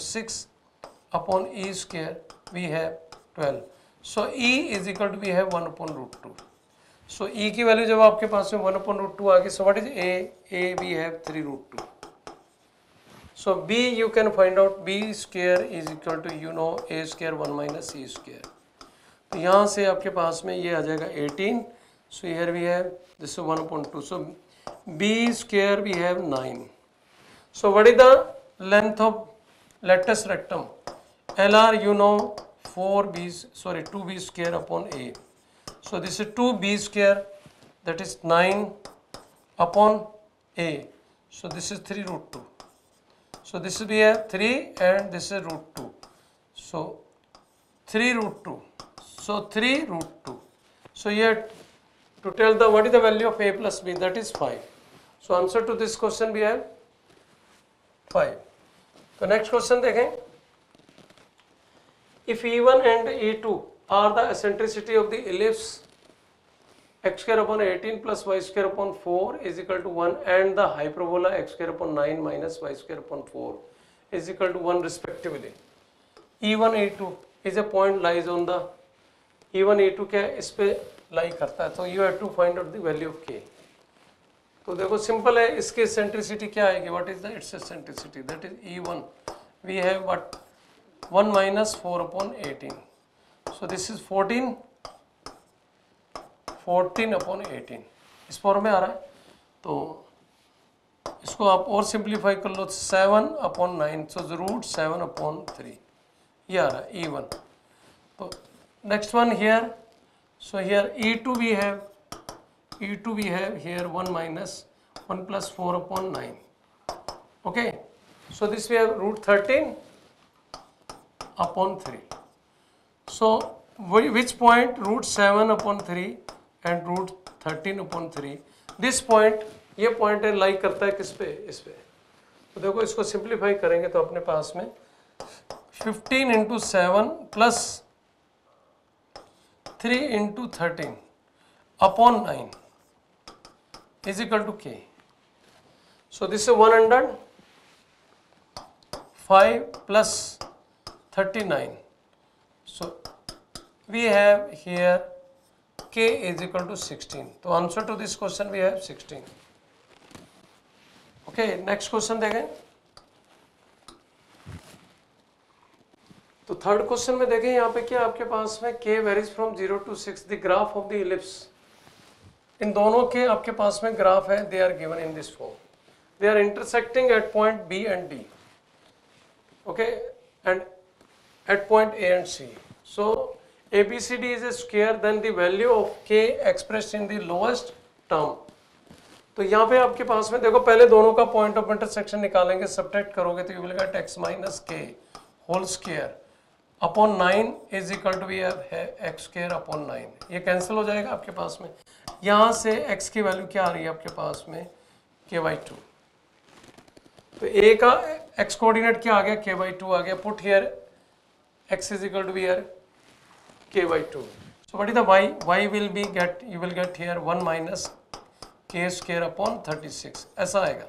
6/e², we have 12, so e is equal to we have 1/√2। So e की वैल्यू जब आपके पास में 1/√2 आ गई, so what is a we have 3√2। So b you can find out, b square is equal to you know a square 1 minus e square। तो यहाँ से आपके पास में ये आ जाएगा 18, so here we have this is 1/2, so b square we have 9। So what is the length of lattice rectum? LR you know 2b square upon a, so this is 2b square, that is 9/a, so this is 3√2। So this will be a 3 and this is √2. So 3√2. So 3√2. So here to tell the what is the value of a plus b, that is 5. So answer to this question we have 5. So next question देखें. If E1 and E2 are the eccentricity of the ellipse x²/18 plus y²/4 is equal to 1 and the hyperbola x²/9 minus y²/4 is equal to 1 respectively. E1 E2 is a point lies on the E1 E2 क्या इस पे लाई करता है, तो you have to find out the value of k। तो देखो simple है, इसकी eccentricity क्या आएगी, what is the its eccentricity, that is E1 we have what 1 minus 4/18, so this is 14/18 इस फॉर्म में आ रहा है। तो इसको आप और सिंप्लीफाई कर लो, 7/9, सो √7/3 ये आ रहा है E1। तो next one here, so here E2 we have here 1 minus 1 plus 4/9, okay, so this we have √13/3, so which point √7/3 and √13/3, this point, ये पॉइंट है लाई करता है किस पे, इस पे। तो देखो इसको सिंप्लीफाई करेंगे तो अपने पास में 15 × 7 plus 3 × 13/9 is equal to k। So this is 105 plus 39, so we have here k is equal to 16। तो answer to this question we have 16। Okay, next question देखें। तो थर्ड क्वेश्चन में देखें यहाँ पे क्या आपके पास में k varies from 0 to 6, the graph of the ellipse. इन दोनों के आपके पास में ग्राफ है, they are given in this form, they are intersecting at point b and d, okay, and at point a and c। So ABCD is a square, then the value of k expressed in the lowest term। तो यहाँ पे आपके पास में देखो पहले दोनों का पॉइंट ऑफ इंटरसेक्शन निकालेंगे, सब्ट्रैक्ट करोगे तो you will get x minus k whole square upon 9 is equal to we have x²/9, ये कैंसिल हो जाएगा आपके पास में। यहाँ से x की वैल्यू क्या आ रही है आपके पास में k/2, तो a का x कोऑर्डिनेट क्या आ गया, k/2 आ गया, put here x is equal to we have k/2। So what is the y? Y will be you will get here 1 minus k²/36, ऐसा आएगा।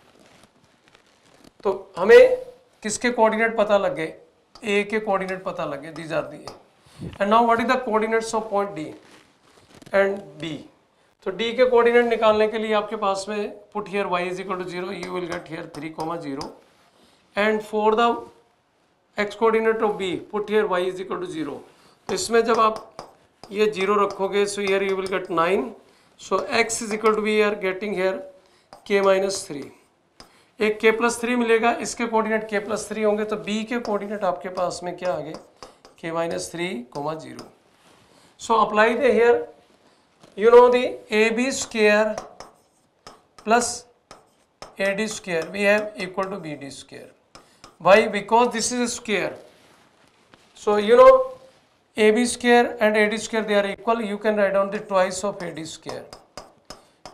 तो हमें किसके कोऑर्डिनेट पता लग गए, a के कोऑर्डिनेट पता लग गए, these are the a। And now what is the coordinates of point D and B? तो D के कोऑर्डिनेट निकालने के लिए आपके पास में put here y is equal to 0, you will get here 3,0, and for the x coordinate of B put here y is equal to 0। तो इसमें जब आप ये 0 रखोगे, so here you will get 9, so x is equal to we are getting here k-3, एक k+3 मिलेगा, इसके coordinate k+3 होंगे, तो b के कोऑर्डिनेट आपके पास में क्या आ गए k-3, 0। So apply the here you know the AB² plus AD², we have equal to BD². Why? Because this is a square. So you know AB² and AD², they are equal. You can write down the twice of AD².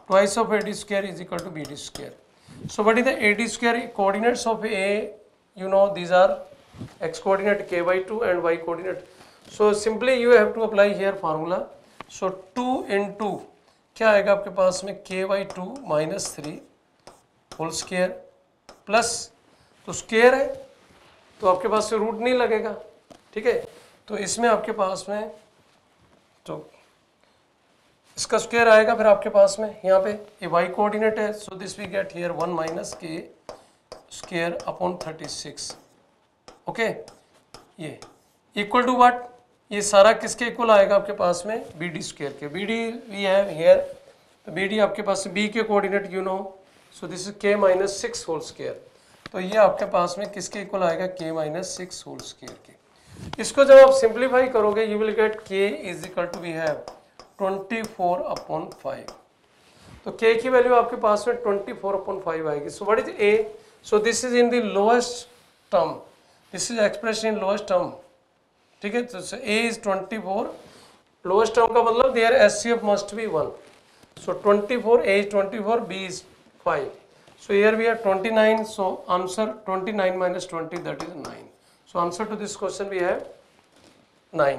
twice of AD square is equal to BD square. So what is the AD square? Coordinates of A, you know, these are x coordinate k by 2 and y coordinate. So simply you have to apply here formula. So 2 into क्या आएगा आपके पास में k by 2 minus 3 whole square plus, तो square है तो आपके पास से रूट नहीं लगेगा, ठीक है। तो इसमें आपके पास में तो इसका स्क्वायर आएगा, फिर आपके पास में यहाँ पे ये y कोऑर्डिनेट है, so this we get here 1 minus के स्क्वायर अपॉन 36, ओके। ये इक्वल टू व्हाट, ये सारा किसके इक्वल आएगा आपके पास में बी डी स्क्वायर के। B D we have here, तो बी डी आपके पास बी के coordinate you know, so this is k minus 6 whole square. तो ये आपके पास में किसके इक्वल आएगा k माइनस 6 होल स्क्वायर के। इसको जब आप सिंप्लीफाई करोगे you will get k is equal to we have 24 upon 5। तो k की वैल्यू आपके पास में 24 अपॉन 5 आएगी। So what is a? So this is in the lowest term, this is expression in lowest term, ठीक है। तो a इज 24, लोएस्ट टर्म का मतलब their HCF must be 1। So 24, a is 24, b is 5. So here we have 29, so answer 29 minus 20, that is 9. So answer to this question we have 9.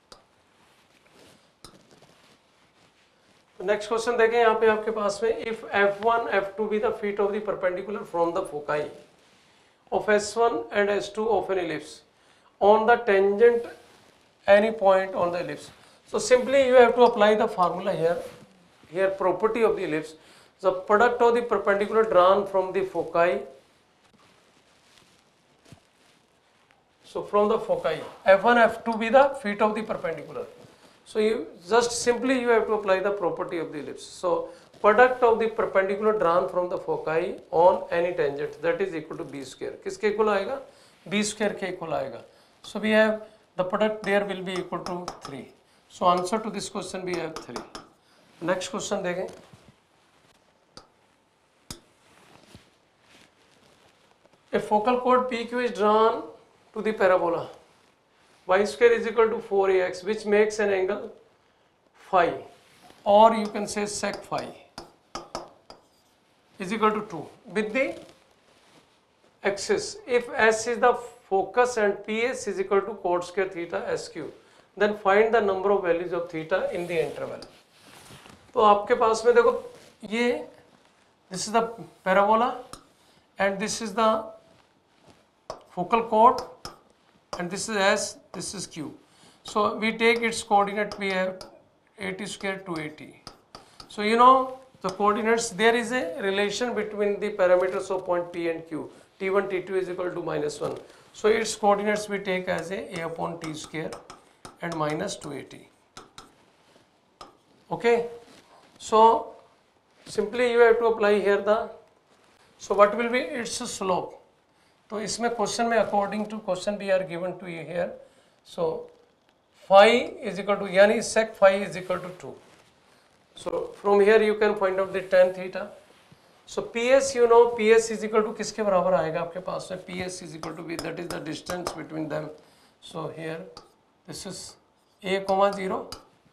Next question देखें यहाँ पे आपके पास में, if f1 f2 be the feet of the perpendicular from the foci of s1 and s2 of an ellipse on the tangent any point on the ellipse. So simply you have to apply the formula here property of the ellipse, the product of the perpendicular drawn from the foci. So from the foci f1 f2 be the feet of the perpendicular. So you just simply you have to apply the property of the ellipse. So product of the perpendicular drawn from the foci on any tangent, that is equal to b square. किसके equal आएगा? b square के equal आएगा. So we have the product there will be equal to 3. So answer to this question we have 3. Next question देखें. A focal chord PQ is drawn to the parabola. Y square is equal to 4ax, which makes an angle phi, or you can say sec phi is equal to 2 with the axis. If S is the focus and PS is equal to cot square theta SQ, then find the number of values of theta in the interval. तो आपके पास में देखो ये this is the parabola and this is the focal chord and this is S, this is Q. So we take its coordinate, we have 80 square to 80. So you know the coordinates, there is a relation between the parameters of point P and Q. T1, T2 is equal to -1. So its coordinates we take as a upon T square and minus 280. Okay. So simply you have to apply here the, so what will be its slope? तो इसमें question में according to question we are given to you here, so phi is equal to यानी sec phi is equal to 2. So from here you can find out the tan theta. So PS you know PS is equal to किसके बराबर आएगा आपके पास में, PS is equal to b that is the distance between them. So here this is a, 0.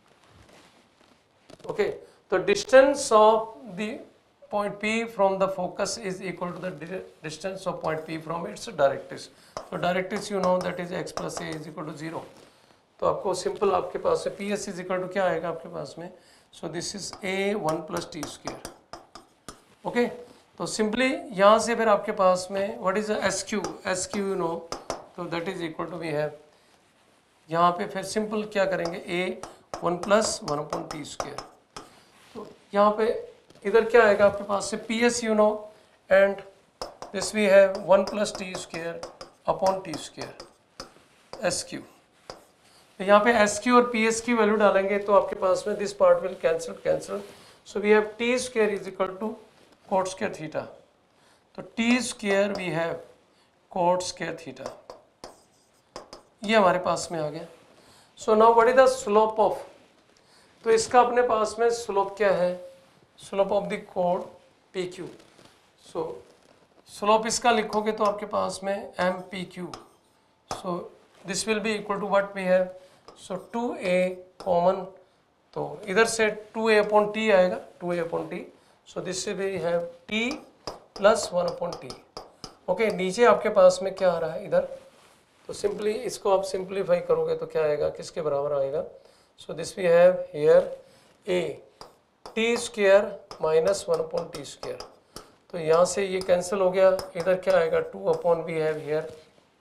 Okay, तो distance of the point P from the focus is equal to the distance of point P from its directrix. So directrix you know that is x plus a is equal to 0. तो आपको simple आपके पास है PS is equal to क्या आएगा आपके पास में, so this is a 1 plus t square. Okay, तो सिंपली यहाँ से फिर आपके पास में what is the SQ you know, तो that is equal to we have यहाँ पे फिर सिंपल क्या करेंगे a 1 plus 1 upon t square. तो यहाँ पे इधर क्या आएगा आपके पास से PS you know and this we have 1 plus t square upon t square SQ. तो यहाँ पे SQ और PS की वैल्यू डालेंगे तो आपके पास में this part will cancel. So we have t square is equal to cot square theta. तो t square we have cot square theta, ये हमारे पास में आ गया. So now what is the slope of, तो इसका अपने पास में स्लोप क्या है, स्लोप ऑफ द कोड PQ. सो स्लोप इसका लिखोगे तो आपके पास में MPQ. So this will be equal to what we have, so 2a common, तो इधर से 2a अपॉन t आएगा, 2a upon t. So this we have t plus 1/t। Okay, नीचे आपके पास में क्या आ रहा है इधर, तो सिंपली इसको आप सिंप्लीफाई करोगे तो क्या आएगा, किसके बराबर आएगा। So this we have here a t square minus 1/t²। तो यहाँ से ये कैंसिल हो गया, इधर क्या आएगा 2 वी हैव हियर,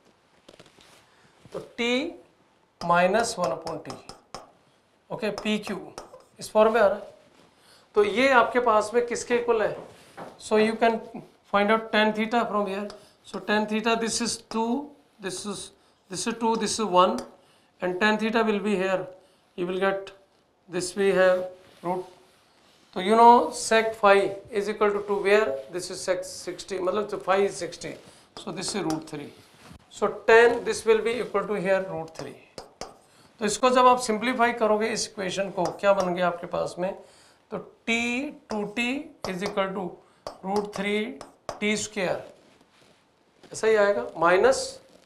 तो t minus 1/t। Okay, P Q इस फॉर्म में आ रहा है। तो ये आपके पास में किसके इक्वल है, so you can find out tan theta from here. So tan theta this is 2, this is 2, this is 1, and tan theta will be here, you will get this, we have root, so you know sec phi is equal to 2, where this is sec 60, मतलब तो phi is 60, so this is root 3, so tan this will be equal to here root 3। तो इसको जब आप simplify करोगे इस equation को, क्या बन गया आपके पास में, तो t 2t is equal to root 3 t square, ऐसा ही आएगा, माइनस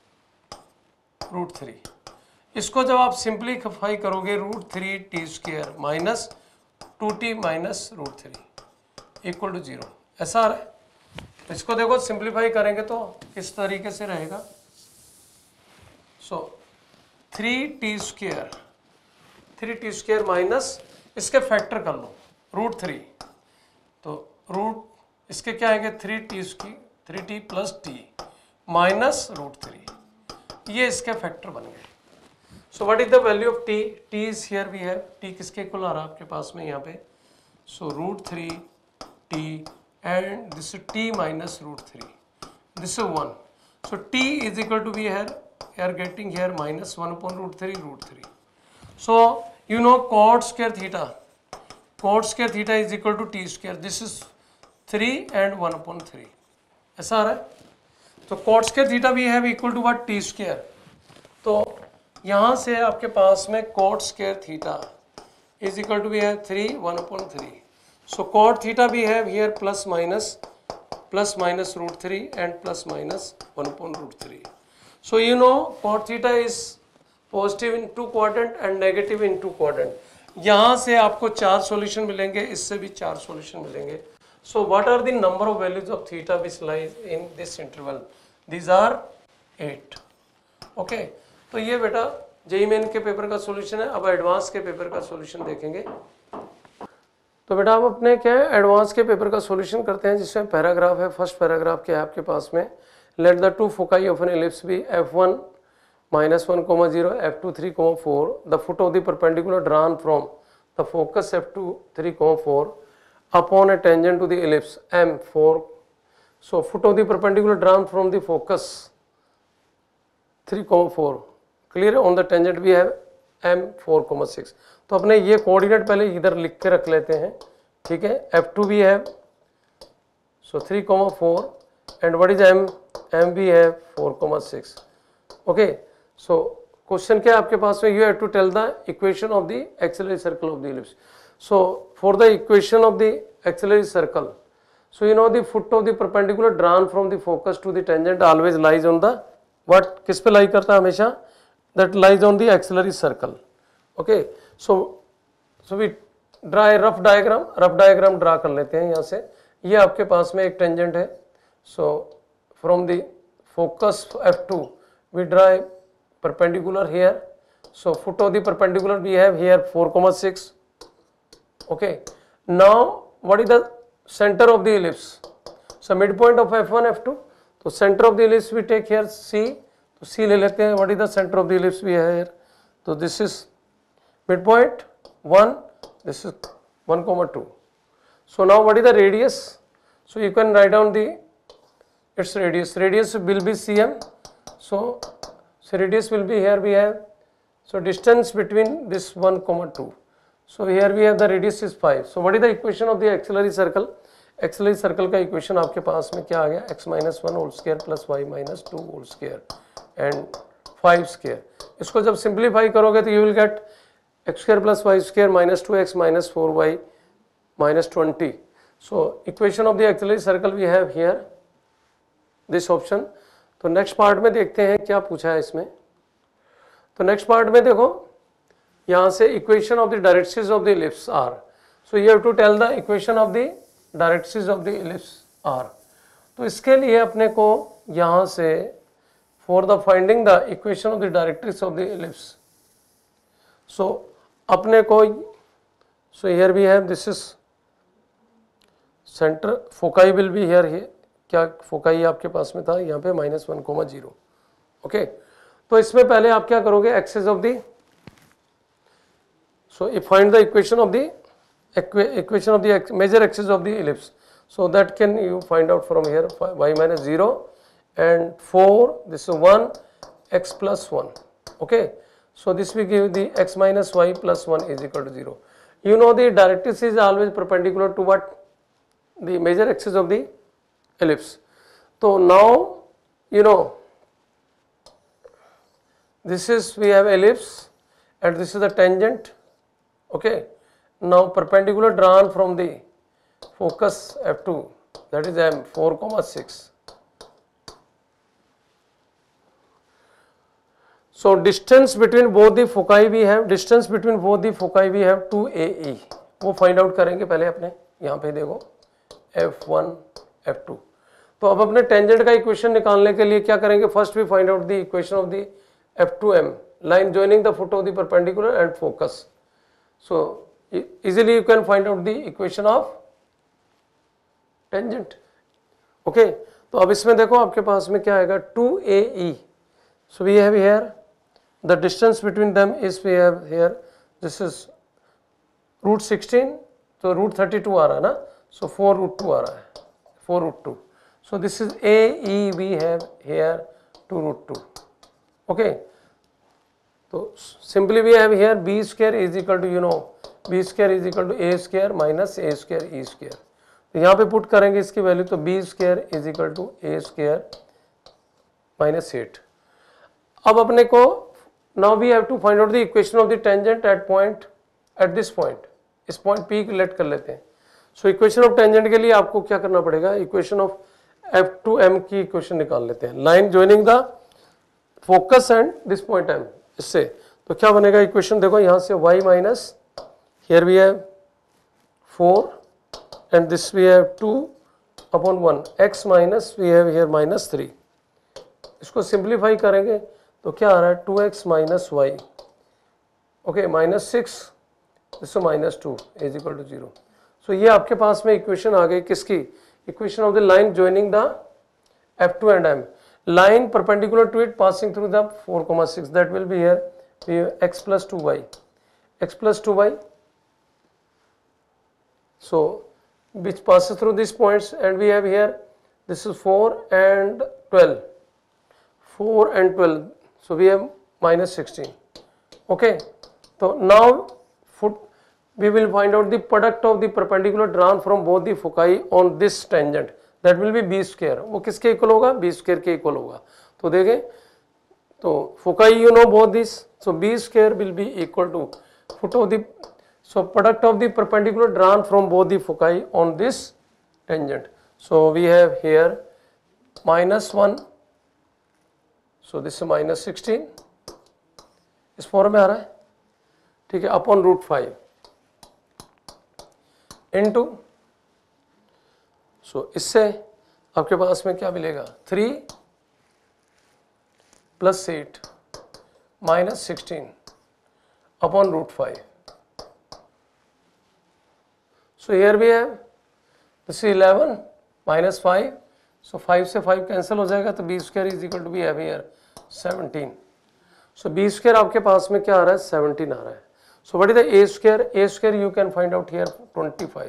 रूट 3। इसको जब आप सिंप्लीफाई करोगे root 3 t square minus 2t minus root 3 equal to 0, ऐसा आ रहा है। तो इसको देखो सिंप्लीफाई करेंगे तो किस तरीके से रहेगा, सो 3t स्क्वायर माइनस इसके फैक्टर कर लो रूट 3, तो रूट इसके क्या आएंगे 3t plus t minus root 3, ये इसके फैक्टर बन गए। So what is the value of t, t is here we have, t किसके इक्वल आ रहा है आपके पास में यहाँ पे, so root 3t and this t minus root 3, this is 1, so t is equal to we are getting here minus 1/√3 root 3। So you know cot square theta is equal to t स्क्वायर, this is 3 and 1/3, ऐसा आ रहा है। तो cot square theta भी है equal to what, t square. तो यहाँ से आपके पास में cot square theta is equal to भी है 3 1/3। सो cot थीटा भी है हियर plus minus root 3 and plus minus 1/√3। So you know cot theta is positive in 2 quadrant and negative in 2 quadrant. यहाँ से आपको 4 सॉल्यूशन मिलेंगे, इससे भी 4 सॉल्यूशन मिलेंगे। So what are the number of values of theta which lies in this interval? These are 8. Okay, तो ये बेटा जेईई मेन के पेपर का सॉल्यूशन है। अब एडवांस के पेपर का सॉल्यूशन देखेंगे। तो बेटा अब अपने क्या है एडवांस के पेपर का सॉल्यूशन करते हैं, जिसमें पैराग्राफ है। फर्स्ट पैराग्राफ क्या है आपके पास में, let the two foci of an ellipse be f1 -1, 0, f2 3, 4, the foot of the perpendicular drawn from the focus f2 3, 4 upon a tangent to the ellipse m4, so foot of the perpendicular drawn from the focus 3, 4, clear, on the tangent we have m4, 6। तो अपने ये coordinate पहले इधर लिख के रख लेते हैं, ठीक है। f2 भी है, so 3, 4 and what is m भी है 4, 6। ओके, सो क्वेश्चन क्या है आपके पास में, you have to tell the equation of the auxiliary circle of the ellipse. So for the equation of the auxiliary circle, so you know the foot of the perpendicular drawn from the focus to the tangent always lies on the what, किस पे लाई करता है हमेशा, that lies on the auxiliary circle। Okay, so we draw a rough diagram draw कर लेते हैं यहाँ से। ये आपके पास में एक टेंजेंट है, so from the focus f2 we draw a perpendicular here, so foot of the perpendicular we have here 4, 6। Okay, now what is the center of the ellipse, so midpoint of f1 f2, तो center of the ellipse we take here c, तो c ले लेते हैं। what is the center of the ellipse we have here, तो this is midpoint 1, this is 1, 2। so now what is the radius, so you can write down the its radius will be cm, so radius will be here we have, so distance between this 1, 2, so here we have the radius is 5। so what is the equation of the auxiliary circle, auxiliary circle का equation आपके पास में क्या आ गया, x - 1 whole square plus y - 2 whole square and 5 square. इसको जब simplify करोगे तो you will get x square plus y square minus 2x minus 4y minus 20। So equation of the auxiliary circle we have here this option. तो next part में देखते हैं क्या पूछा है इसमें। तो नेक्स्ट पार्ट में देखो यहाँ से equation of the directrices of the ellipse are, so you have to tell the equation of the directrices of the ellipse are. तो इसके लिए अपने को यहाँ से for the finding the equation of the directrix of the ellipse, so अपने को, so here we have this is centre, foci will be here, क्या फोकाई आपके पास में था यहाँ पे -1,0। ओके, तो इसमें पहले आप क्या करोगे, axes of the, so you find the equation of the major axis of the ellipse, so that can you find out from here, y minus 0 and 4, this is 1, x plus 1. Okay, so this will give the x minus y plus 1 is equal to 0. You know the directrix is always perpendicular to what, the major axis of the ellipse. So now you know this is, we have ellipse and this is the tangent. Okay, now perpendicular drawn from the focus f2, that is m 4,6. So distance between both the foci we have, 2AE, वो find out करेंगे पहले अपने, यहाँ पे देखो f1 f2। तो अब अपने टेंजेंट का इक्वेशन निकालने के लिए क्या करेंगे, first we find out the equation of the f2m, line joining the foot of the perpendicular and focus. So easily you can find out the equation of tangent. Okay, तो अब इसमें देखो आपके पास में क्या आएगा, 2AE. So we have here the distance between them is, we have here, this is √16, तो √32 आ रहा है ना, so 4√2 आ रहा है, 4√2. So this is AE, we have here 2√2. Okay, so simply we have here b square is equal to, you know, b square is equal to a square minus a square e square. तो यहाँ पे put करेंगे इसकी value, तो b square is equal to a square minus 8. अब अपने को now we have to find out the equation of the tangent at point, at this point, इस point p को लेट कर लेते हैं. So equation of tangent के लिए आपको क्या करना पड़ेगा, equation of f2m की equation निकाल लेते हैं, line joining the focus and this point m. इससे तो क्या बनेगा इक्वेशन, देखो यहाँ से y minus, here we have 4 and this we have 2/1, x minus we have here -3. इसको सिंप्लीफाई करेंगे तो क्या आ रहा है, 2x minus y, ओके, -6, इससे -2 इज इक्वल टू 0. सो ये आपके पास में इक्वेशन आ गई किसकी, equation of the line joining the f2 and m, line perpendicular to it passing through the 4,6, that will be here, we have x plus 2y, x plus 2y, so which passes through these points, and we have here, this is 4 and 12, 4 and 12, so we have -16. Okay, so now we will find out the product of the perpendicular drawn from both the foci on this tangent, that will be b square. वो किसके equal होगा, b square के equal होगा. तो देखें, तो foci you know both this, so b square will be equal to foot of the, so product of the perpendicular drawn from both the foci on this tangent. So we have here -1, so this is -16, इस form में आ रहा है, ठीक है, upon √5 into, सो इससे आपके पास में क्या मिलेगा, 3 + 8 -16 upon √5. So here we have this is 11 -5, so 5 से 5 कैंसिल हो जाएगा, तो b square is equal to we have here 17. So b square आपके पास में क्या आ रहा है, 17 आ रहा है. So what is the a square? A square you can find out here 25.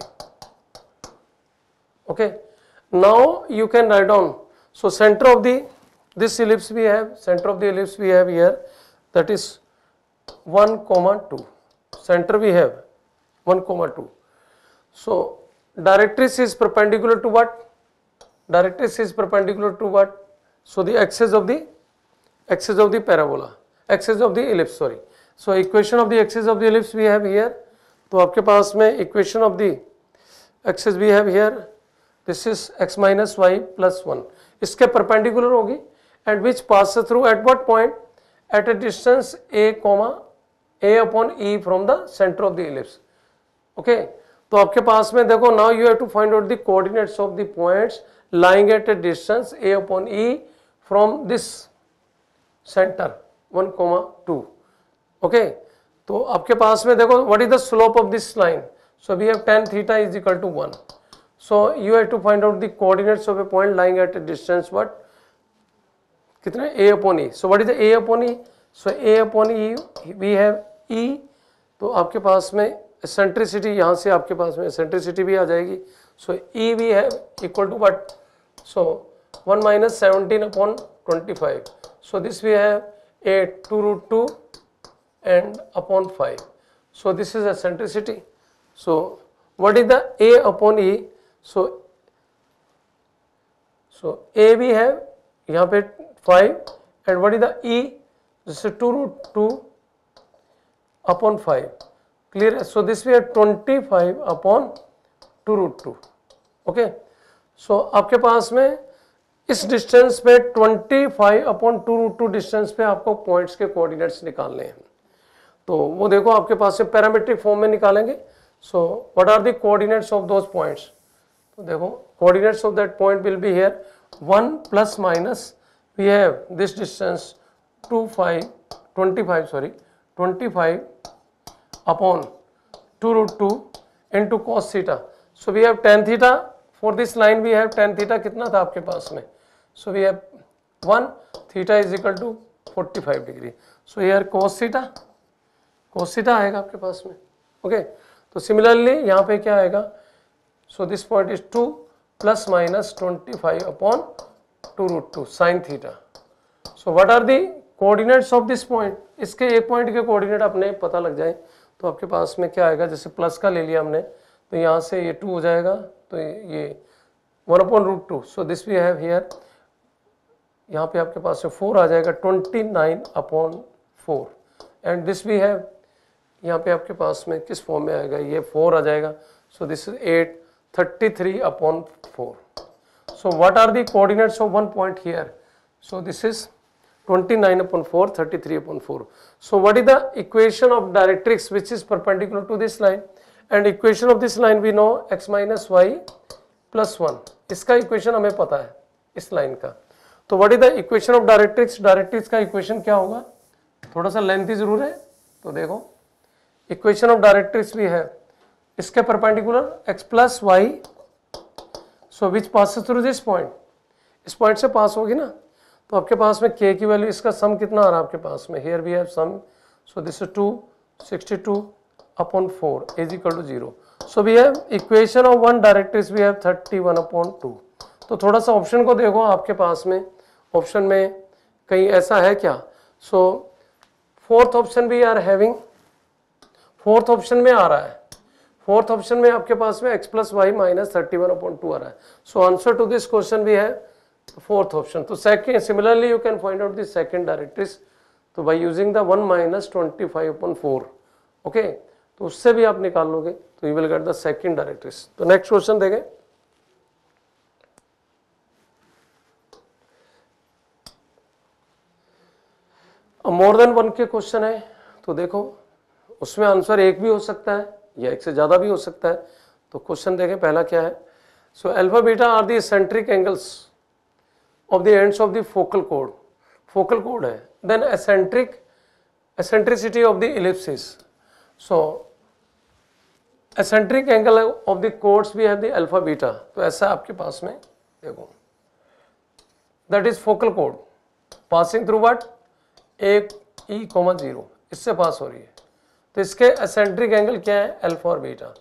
Okay, now you can write down, so center of the, this ellipse we have, center of the ellipse we have here, that is 1,2, center we have 1,2. So directrix is perpendicular to what, directrix is perpendicular to what, so the axis of the parabola, axis of the ellipse, sorry. So equation of the axis of the ellipse we have here, तो आपके पास में equation of the axis we have here, this is x minus y plus 1, इसके perpendicular होगी, and which passes through at what point, at a distance a upon e from the center of the ellipse. Okay, तो आपके पास में देखो, now you have to find out the coordinates of the points lying at a distance a upon e from this centre 1, 2. Okay, तो आपके पास में देखो what is the slope of this line. So we have tan theta is equal to 1. So you have to find out the coordinates of a point lying at a distance what, कितने, a upon e. So what is a upon e? So a upon e we have e. तो आपके पास में eccentricity, यहाँ से आपके पास में एसेंट्रिसिटी भी आ जाएगी. So e we have equal to what, so 1 minus 17 upon 25. So this we have 8 2 root 2 and upon 5. So this is eccentricity. So what is the a upon e? So a we have यहाँ पे 5 and what is the e? This is 2 root 2 upon 5. Clear? So this we have 25 upon 2 root 2. Okay. So आपके पास में इस distance पे 25 upon 2 root 2 distance पे आपको points के कोऑर्डिनेट्स निकालने हैं. तो वो देखो आपके पास से पैरामीट्रिक फॉर्म में निकालेंगे. So what are the coordinates of those points. तो देखो coordinates of that point will be here 1 plus minus we have this distance 25 upon 2 root 2 into cos theta. So we have tan theta. For this line we have tan theta कितना था आपके पास में. So we have 1 theta is equal to 45 degree. So here cos theta आएगा आपके पास में. Okay, तो सिमिलरली यहाँ पे क्या आएगा. So this point is 2 plus minus 25 upon 2 root 2 sine theta. So what are the coordinates of this point. इसके एक पॉइंट के कोऑर्डिनेट अपने पता लग जाए तो आपके पास में क्या आएगा. जैसे प्लस का ले लिया हमने तो यहाँ से ये 2 हो जाएगा, तो ये 1 upon root 2. So this we have here, यहाँ पे आपके पास में 4 आ जाएगा 29 upon 4 and this we have, यहाँ पे आपके पास में किस फॉर्म में आएगा, ये 4 आ जाएगा. So this is 8 33 upon 4. So what are the coordinates of one point here. So this is 29 upon 4 33 upon 4. So what is the equation of directrix which is perpendicular to this line, and equation of this line we know x minus y plus 1. इसका equation हमें पता है इस line का. तो what is the equation of directrix. Directrix का equation क्या होगा, थोड़ा सा लेंथी जरूर है. तो देखो इक्वेशन ऑफ डायरेक्ट्रिक्स भी है इसके perpendicular x plus y, so which passes through this point. इस पॉइंट से पास होगी ना, तो आपके पास में k की वैल्यू, इसका सम कितना आ रहा है आपके पास में. Here we have some. So this is 262 upon 4 is equal to 0. So we have equation of one directrix we have 31 upon 2. तो थोड़ा सा ऑप्शन को देखो आपके पास में, ऑप्शन में कहीं ऐसा है क्या. सो फोर्थ ऑप्शन भी आर हैविंग, फोर्थ ऑप्शन में आ रहा है. फोर्थ ऑप्शन में आपके पास में x plus Y minus 31 upon 2 आ रहा है. So answer to this question भी है फोर्थ ऑप्शन. तो second, similarly you can find out the second directrix तो by using the 1 minus 25 upon 4. Okay, तो उससे भी आप निकाल लोगे तो you will get the second directrix. तो नेक्स्ट क्वेश्चन देखें. मोर देन वन के क्वेश्चन है, तो देखो उसमें आंसर एक भी हो सकता है या एक से ज्यादा भी हो सकता है. तो क्वेश्चन देखें पहला क्या है. So alpha beta are the eccentric angles of the ends of the focal कोड. फोकल कोड है. Then eccentricity of the ellipses. So eccentric angle of the chords भी है द अल्फा बीटा. तो ऐसा आपके पास में देखो, दैट इज फोकल कोड passing through what, a e comma 0, इससे पास हो रही है. तो इसके एसेंट्रिक एंगल क्या है, अल्फा और beta.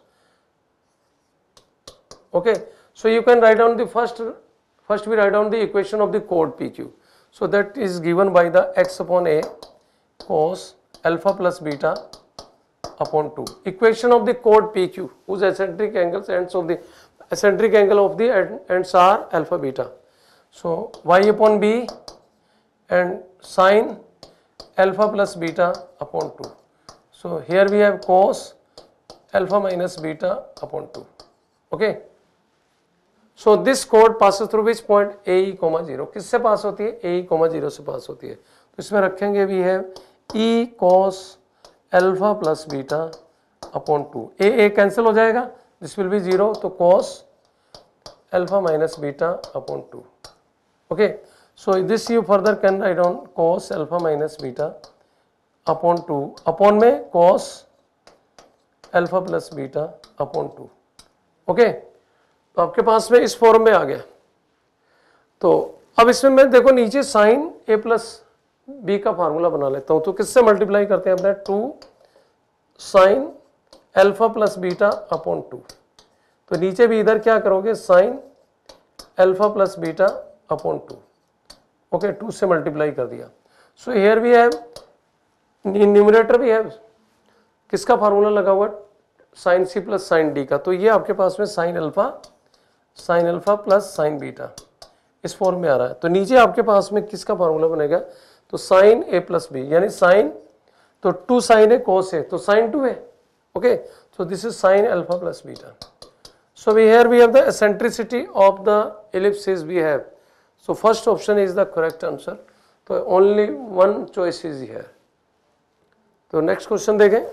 Okay, so you can write down the first we write down the equation of the कोड P Q. So that is given by the x upon a cos alpha plus beta upon 2. Equation of the chord PQ whose eccentric angles ends of the eccentric angle of the ends are alpha beta. So y upon b and sine alpha plus beta upon 2. So here we have cos alpha minus beta upon 2. Okay. So this chord passes through which point, AE, 0. किससे पास होती है, AE, 0 से पास होती है. तो इसमें रखेंगे we have E cos alpha plus beta upon 2. A cancel हो जाएगा दिस विल बी 0, तो cos alpha minus beta upon 2. Okay, so this you further can write down cos alpha minus beta upon 2 upon में cos alpha plus beta upon 2. Okay, तो आपके पास में इस form में आ गया। तो अब इसमें मैं देखो नीचे साइन a प्लस बी का फार्मूला बना लेता हूं। तो किससे मल्टीप्लाई करते हैं अपने 2 sine alpha plus beta upon 2। तो नीचे भी इधर क्या करोगे, sine alpha plus beta upon 2। Okay, 2 से मल्टीप्लाई कर दिया। So here we have numerator भी है, किसका फार्मूला लगा हुआ, sine c plus sine d का। तो ये आपके पास में sine alpha plus sine beta इस फॉर्म में आ रहा है। तो नीचे आपके पास में किसका फार्मूला बनेगा, तो साइन ए प्लस बी, यानी साइन, तो 2 साइन है कोस है, तो साइन 2 है। Okay, so this is sin alpha plus beta. So here we have the eccentricity of the ellipses we have. So first option is the correct answer. So only one choice is here. तो next question देखें।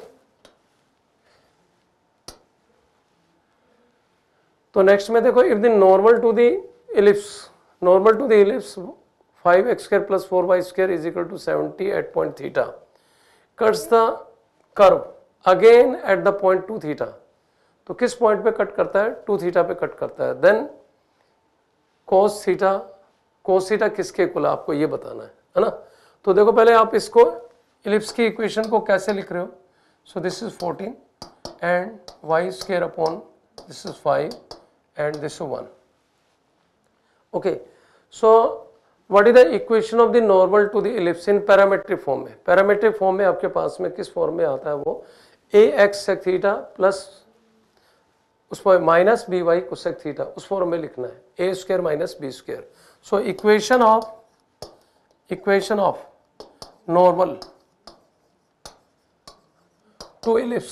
तो next में देखो, if the normal to the ellipse 5x square plus 4y square is equal to 70 at point theta cuts the curve again at the point 2 theta. तो किस point पे cut करता है, 2 थीटा पे कट करता है। देन कोस थीटा किसके equal है, आपको ये बताना है ना। तो देखो पहले आप इसको इलिप्स की इक्वेशन को कैसे लिख रहे हो। So this is 14 and y square upon this is 5 and this is 1। Okay, so what is the equation of the normal to the ellipse in parametric form में। पैरामेट्रिक फॉर्म में आपके पास में किस फॉर्म में आता है, वो a x sec theta plus उस पर minus b y cosec theta, उस फॉर्म में लिखना है, a square minus B square. So equation of normal to ellipse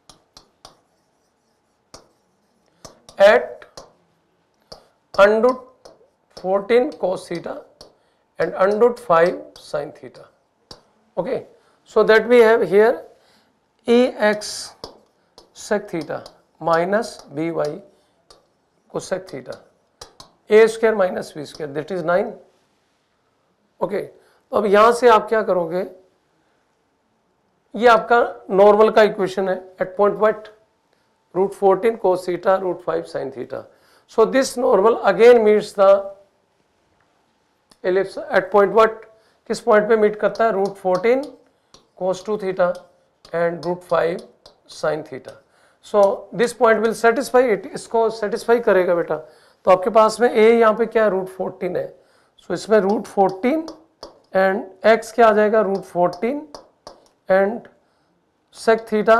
at under 14 cos theta and under 5 sin theta. Okay, so that we have here ax sec theta minus by cosec theta, a square minus b square, that is 9. Okay, तो अब यहां से आप क्या करोगे, ये आपका normal का इक्वेशन है at point what, √14 cos theta √5 sin theta. So this normal again meets the ellipse at point what, किस पॉइंट पे मीट करता है, √14 cos 2 theta and √5 sin theta. So this point will satisfy it, इसको satisfy करेगा बेटा। तो आपके पास में a यहाँ पे क्या है, √14 है। सो इसमें √14 एंड x क्या आ जाएगा, √14 and sec theta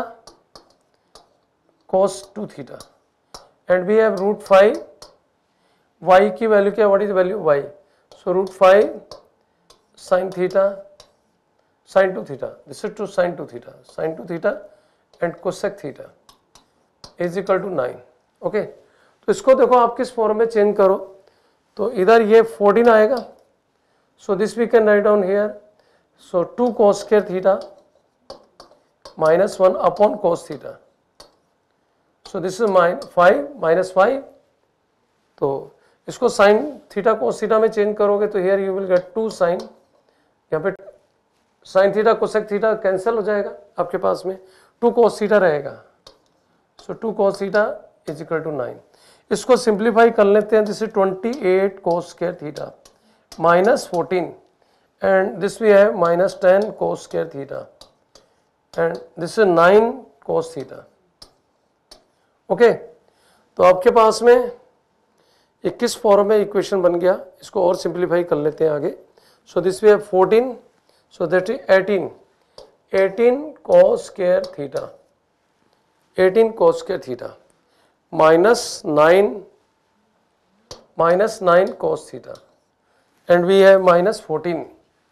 cos 2 theta and we have √5, y की वैल्यू क्या, what is value y, so √5 sin theta sin 2 theta, this is 2 sin 2 theta and cosec theta is equal to 9. Okay, तो इसको देखो आप किस फॉर्म में change करो, तो इधर ये 14 आएगा। So this we can write down here, so 2 cos square theta -1 upon cos theta. So this is 5 -5, तो इसको साइन थीटा कोस थीटा में चेंज करोगे तो here you will get 2 sine, यहाँ पे sine theta cosec theta cancel हो जाएगा, आपके पास में 2 cos थीटा रहेगा। So 2 cos theta is equal to 9। इसको सिंप्लीफाई कर लेते हैं, this is 28 cos square theta -14 and this we have -10 cos square theta and this is 9 cos theta. Okay, तो आपके पास में 21 फॉर्म में इक्वेशन बन गया। इसको और सिंप्लीफाई कर लेते हैं आगे। So this we have 14, so that is 18 cos square theta, 18 cos square theta -9 cos theta and we have -14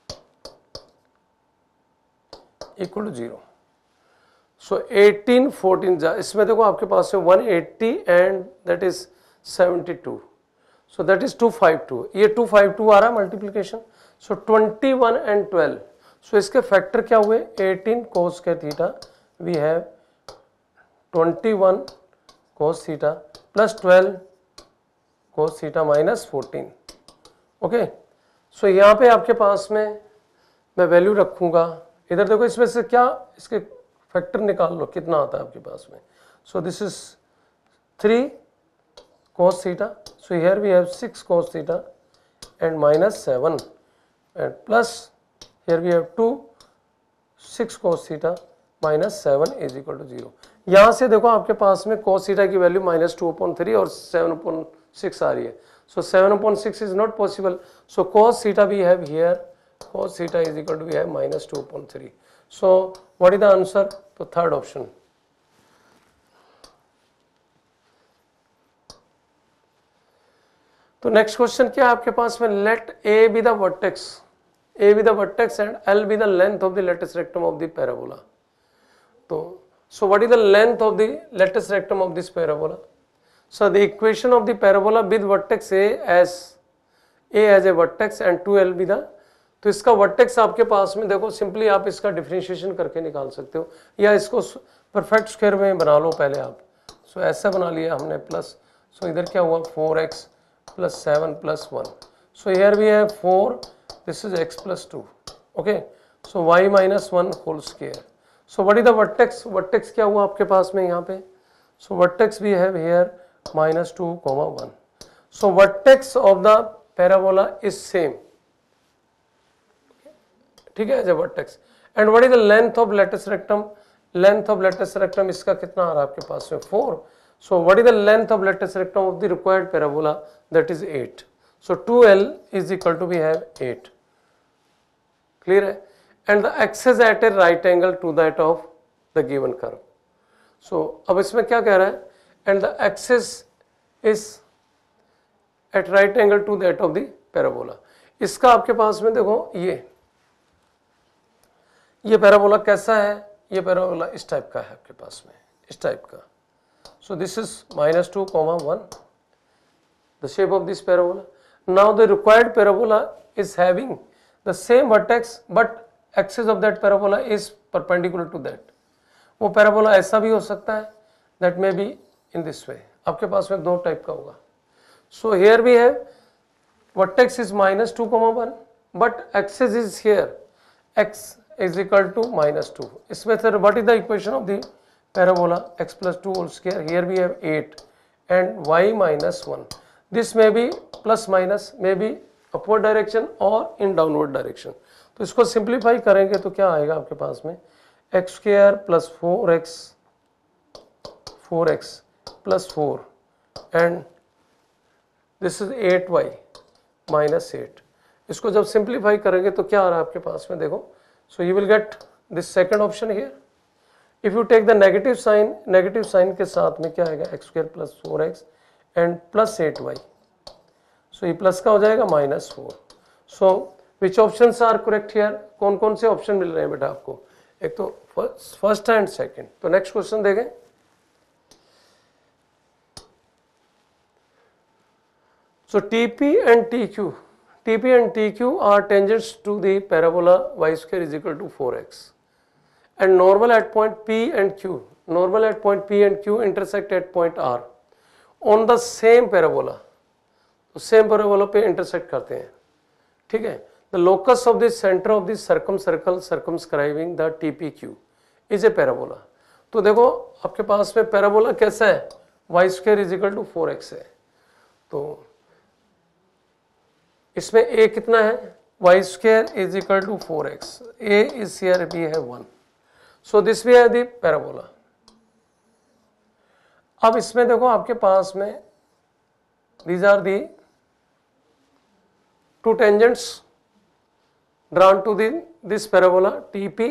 equal to 0। So 18 14 जा, इसमें देखो आपके पास में 180 and that is 72, so that is 252, ये 252 आ रहा है मल्टीप्लीकेशन। सो 21 एंड 12, सो इसके फैक्टर क्या हुए, 18 cos square theta, we have 21 cos theta plus 12 cos theta minus 14। Okay, so यहाँ पे आपके पास में मैं वैल्यू रखूँगा, इधर देखो इसमें से क्या इसके फैक्टर निकाल लो कितना आता है आपके पास में। So this is 3 cos theta, so here we have 6 cos theta and minus 7 and plus here we have 2 6 cos theta minus 7 is equal to 0। यहाँ से देखो आपके पास में cos theta की वैल्यू -2/3 और 7/6 आ रही है, so 7/6 is not possible, so cos theta we have here, cos theta is equal to we have -2/3, so what is the answer? तो third option। तो नेक्स्ट क्वेश्चन क्या है आपके पास में, let A be the vertex, A be the vertex and L be the length of the latest rectum of the parabola. तो so what is the length of the latest rectum of this parabola? So the equation of the parabola with vertex A as A vertex and 2l be the, तो इसका vertex आपके पास में देखो simply आप इसका differentiation करके निकाल सकते हो, या इसको परफेक्ट स्क्वायर में बना लो पहले आप। सो ऐसा बना लिया हमने प्लस, सो इधर क्या हुआ 4x plus 7 plus 1, so here we have 4, this is x plus 2, okay, so y minus 1 whole square, so what is the vertex? Vertex क्या हुआ आपके पास में यहाँ पे, so vertex we have here -2, 1, so vertex of the parabola is same, ठीक है, as a vertex, and what is the length of lattice rectum? Length of lattice rectum इसका कितना आ रहा है आपके पास में 4, so what is the length of lattice rectum of the required parabola? That is 8, so 2l is equal to we have 8, clear है, and the axis at a right angle to that of the given curve, so अब इसमें क्या कह रहा है, and the axis is at right angle to that of the parabola। इसका आपके पास में देखो ये पैराबोला कैसा है, ये पैराबोला इस टाइप का है आपके पास में, इस टाइप का, so this is -2, 1, the shape of this parabola। Now the required parabola is having the same vertex but axis of that parabola is perpendicular to that। वो पैराबोला ऐसा भी हो सकता है, that may be in this way, आपके पास में दो टाइप का होगा। So here we have vertex is -2, 1 but axis is here, x is equal to -2। इसमें से what is the equation of the parabola? x plus 2 whole square, here we have 8 and y minus 1, this may be plus minus, may be upward direction or in downward direction। तो इसको simplify करेंगे तो क्या आएगा आपके पास में, x square plus 4x plus 4 and this is 8y minus 8। इसको जब सिंप्लीफाई करेंगे तो क्या आ रहा है आपके पास में, देखो, so you will get this second option here। if you take the negative sign के साथ में क्या आएगा, x square plus 4x and plus 8y, so ये प्लस का हो जाएगा -4। so which options are correct here? कौन कौन से ऑप्शन मिल रहे हैं बेटा आपको, एक तो फर्स्ट एंड सेकंड। तो नेक्स्ट क्वेश्चन देखें, so TP and TQ are tangents to the parabola y square is equal to 4x and normal at point P and Q intersect at point R on the same parabola, तो same parabola पे intersect करते हैं, ठीक है। The locus of the centre of the circum circumscribing the TPQ is a parabola. तो देखो आपके पास में पैराबोला कैसा है, y square is equal to 4x है, तो इसमें a कितना है, y square is equal to 4x, a is here, b है 1, सो दिस वी है द पैराबोला। अब इसमें देखो आपके पास में these are the two tangents drawn to this parabola TP,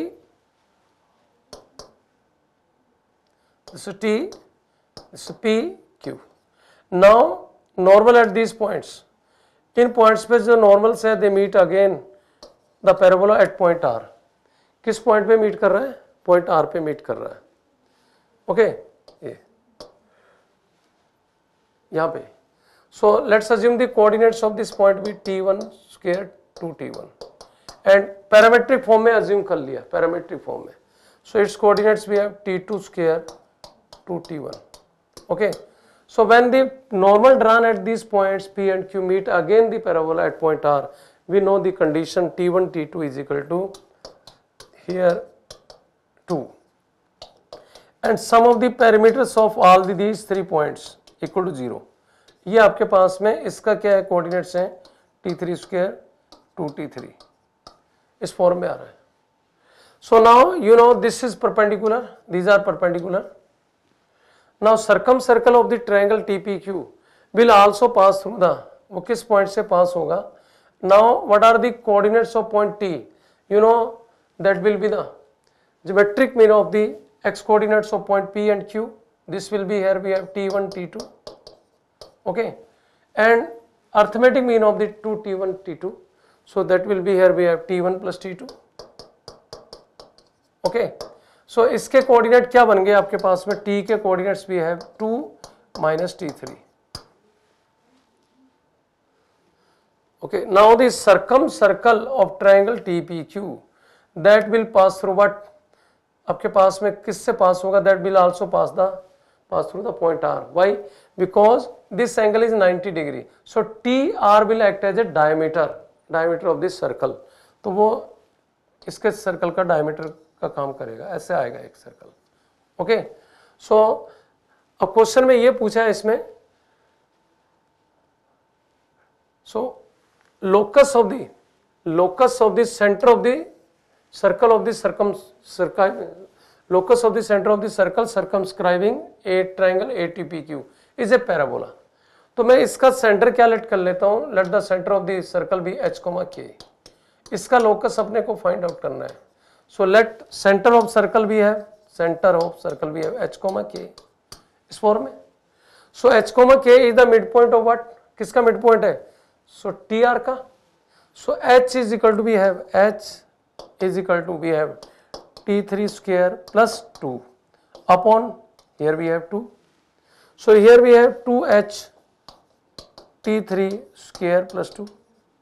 this is T, this is PQ। now normal at these points, इन points पे जो नॉर्मल्स है they meet again the parabola at point R। किस point पे meet कर रहा है, point R पे मीट कर रहा है, ओके, ये यहाँ पे। So let's assume the coordinates of this point be t1 square 2t1 and parametric form में assume कर लिया, parametric form में, so its coordinates we have t2 square 2t1, Okay, so when the normal drawn at these points P and Q meet again the parabola at point R, we know the condition T1 T2 is equal to here 2, and sum of the perimeters of all these 3 points equal to 0. ये आपके पास में इसका क्या है, coordinates हैं T3 square 2T3, इस form में आ रहा है. So now you know this is perpendicular, these are perpendicular. Now circumcircle of the triangle TPQ will also pass through the, वो किस पॉइंट से पास होगा. Now what are the coordinates of point T? You know that will be the geometric mean of the x coordinates of point P and Q. This will be, here we have T1 T2, okay, and arithmetic mean of the 2 T1 T2, so that will be, here we have T1 plus T2. Okay, so इसके coordinate क्या बन गए आपके पास में, t के coordinates भी है 2 minus T3. Okay, now the circle of triangle TPQ that will pass through what, आपके पास में किससे पास होगा, that will also pass through the point R. Why? Because this angle is 90 degree, so TR will act as a diameter of this circle. तो वो इसके circle का डायमीटर का काम करेगा, ऐसे आएगा एक सर्कल. ओके, सो अब क्वेश्चन में ये पूछा है इसमें, so locus of the centre of the circle of the locus of the center of the circle circumscribing a triangle ATPQ is a parabola. तो मैं इसका सेंटर क्या लेट कर लेता हूं, let the centre of the circle be h, k. इसका locus अपने को फाइंड आउट करना है. So let centre of circle भी है h, k इस फॉर्म में. So h, k is the mid point of what, किसका मिड पॉइंट है, सो TR का. So h is equal to we have T3 square plus 2 upon, here we have 2, so here we have 2h T3 square plus 2.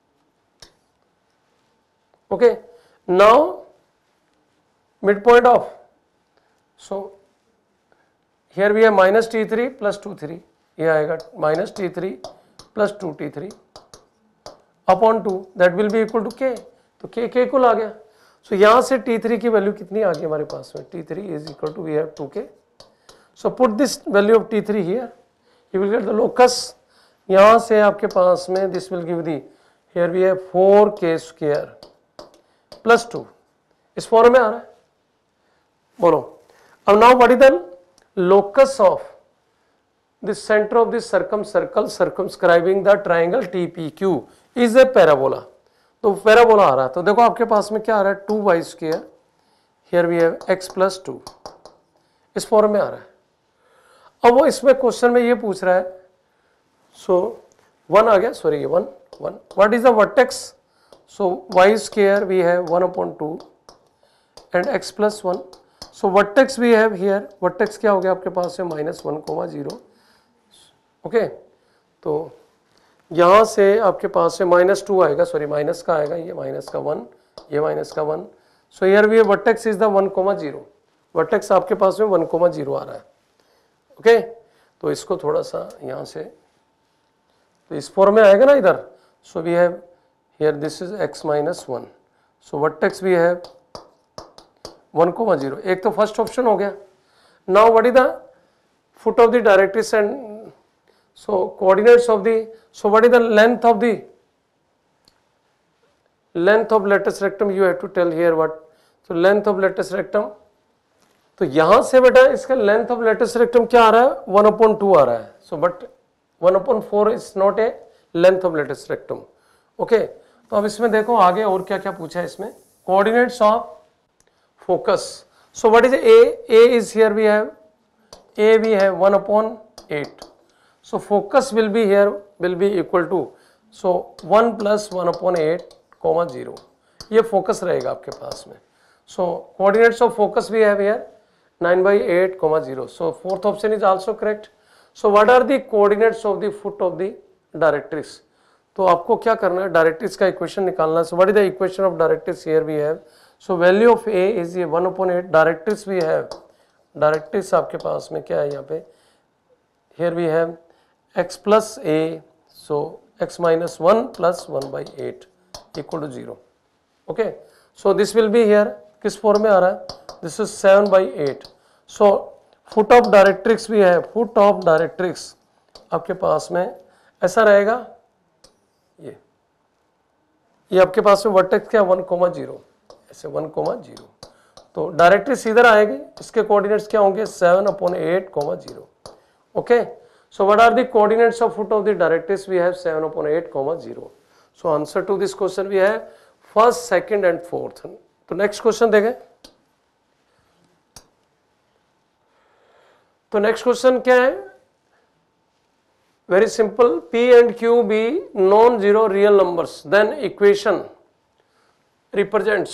Okay, now midpoint of, so here we have minus T3 plus 2 3, ये आएगा minus T3 plus 2T3 upon 2, that will be equal to k. तो k कुल आ गया. सो यहां से T3 की value कितनी आ गई हमारे पास में, T3 is equal to we have 2k. So put this value of T3 here, you will get the locus. यहां से आपके पास में this will give the, here we have 4k square plus 2, इस फॉर्म में आ रहा है. बोलो अब now what is the locus of the centre of the circle circumscribing the triangle TPQ is a parabola. तो पैराबोला आ रहा है, तो देखो आपके पास में क्या आ रहा है, 2y square, here we have x plus 2, इस फॉर्म में आ रहा है. अब वो इसमें क्वेश्चन में ये पूछ रहा है, सो 1 आ गया, sorry 1 what is the vertex, so y square we have 1/2 and x plus 1. So vertex we have here, vertex क्या हो गया आपके पास में -1,0. ओके, तो यहां से आपके पास से -2 आएगा, सॉरी माइनस का आएगा, ये माइनस का 1, ये माइनस का 1. So here we vertex is the 1,0, vertex आपके पास में 1,0 आ रहा है. ओके, तो इसको थोड़ा सा यहां से, तो इस फॉर्म में आएगा ना इधर. So we have here this is x minus 1, so vertex we have 1,0. एक तो फर्स्ट ऑप्शन हो गया. Now what is the foot of the directrix and so coordinates of the, so what is the length of latus rectum, you have to tell here what. so length of latus rectum, तो यहां से बेटा इसका length of latus rectum क्या आ रहा है, 1/2 आ रहा है. So but 1/4 is not a length of latus rectum. Okay, तो अब इसमें देखो आगे और क्या क्या पूछा है इसमें, coordinates of focus. So what is a is here we have 1/8. So focus will be here, will be equal to, so 1 plus 1/8, 0. ये focus रहेगा आपके पास में. So coordinates of focus we have here 9/8, 0. So fourth option is also correct. So what are the coordinates of the foot of the directrix? तो आपको क्या करना है, डायरेक्ट्रिक्स का इक्वेशन निकालना है. So what is the equation of directrix? Here we have, so value of a is ये 1/8. Directrix we have, directrix आपके पास में क्या है यहाँ पे, here we have x plus a, so x minus 1 plus 1 by 8 equal to 0. Okay, so this will be here, किस form में आ रहा है, this is 7 by 8. so foot of directrix भी है, फुट ऑफ डायरेक्ट्रिक्स आपके पास में ऐसा रहेगा, ये आपके पास में वर्टेक्स क्या 1,0 ऐसे 1,0. तो डायरेक्ट्रिक्स इधर आएगी, इसके कोऑर्डिनेट्स क्या होंगे 7/8,0. Okay, so what are the coordinates of foot of the directrix, we have 7/8,0. So answer to this question we have first, second and fourth. तो नेक्स्ट क्वेश्चन देखें. तो नेक्स्ट क्वेश्चन क्या है, very simple, P and Q be non-zero real numbers, then equation represents.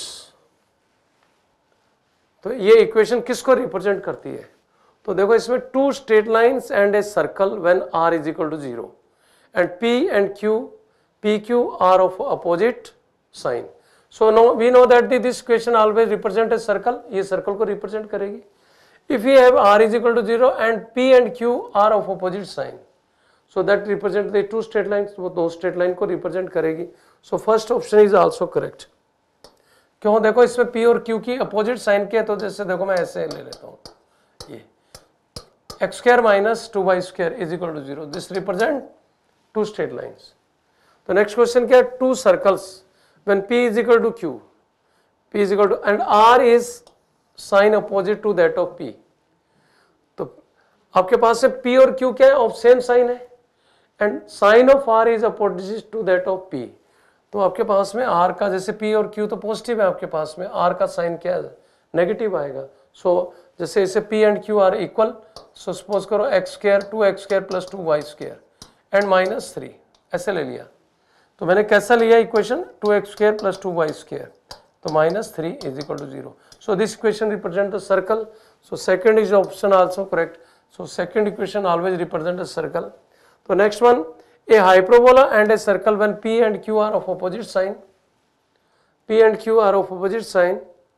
तो ये equation किसको represent करती है, तो देखो इसमें two straight lines and a circle when r is equal to 0 and P and Q, PQ are of opposite sign. So now we know that this equation always represent a circle, ये circle को represent करेगी. If we have r is equal to 0 and P and Q are of opposite sign, so that represent the two straight lines, वो दो straight line को represent करेगी. So first option is also correct. क्यों, देखो इसमें P और Q की opposite sign के, तो जैसे देखो मैं ऐसे ले लेता हूँ, ये x² minus 2y² is equal to 0, this represent two straight lines. तो नेक्स्ट क्वेश्चन क्या है, two circles when P is equal to Q, P is equal to and R is sign opposite to that of P. तो आपके पास से P और Q क्या है, ऑफ सेम साइन है and sign of R is opposite to that of P. तो आपके पास में R का, जैसे P और Q तो पॉजिटिव है, आपके पास में R का साइन क्या है, नेगेटिव आएगा. सो जैसे इसे P and Q are equal, so suppose करो x² 2x² plus 2y² and -3 ऐसे ले लिया. तो मैंने कैसा लिया इक्वेशन, 2x² प्लस 2y², तो -3 is equal to 0. So this equation represent the circle. So second is option also correct. So second equation always represent a circle. So next one, a hyperbola and a circle when P and Q are of opposite sign. P and Q are of opposite sign,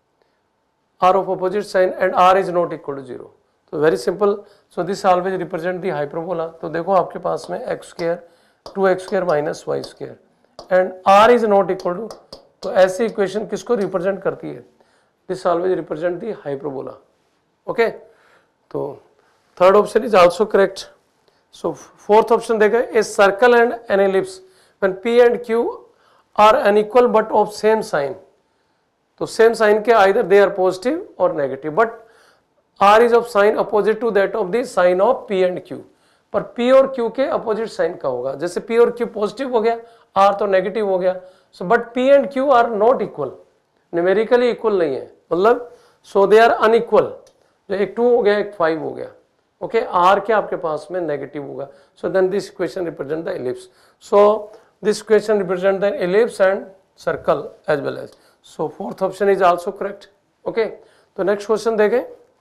and R is not equal to 0. So very simple. So this always represent the hyperbola. तो देखो आपके पास में x² 2x² minus y² and R is not equal to, तो ऐसी equation किसको represent करती है, this always represent the hyperbola. Okay, तो third option is also correct. So fourth option देखा, a circle and an ellipse when P and Q are unequal but of same sign. तो same sign के either they are positive or negative, but R is of sign opposite to that of the sign of P and Q. पर P और Q के opposite sign का होगा, जैसे P और Q positive हो गया, R तो नेगेटिव हो गया. So but P and Q are not equal, numerically equal नहीं है, मतलब सो दे आर अनइक्वल. जो एक 2 हो गया, एक 5 हो गया. ओके, R क्या आपके पास में नेगेटिव होगा. So then this equation represent the ellipse. So this equation represent the ellipse and circle as well as. So fourth option is also correct. Okay, तो नेक्स्ट क्वेश्चन देखें.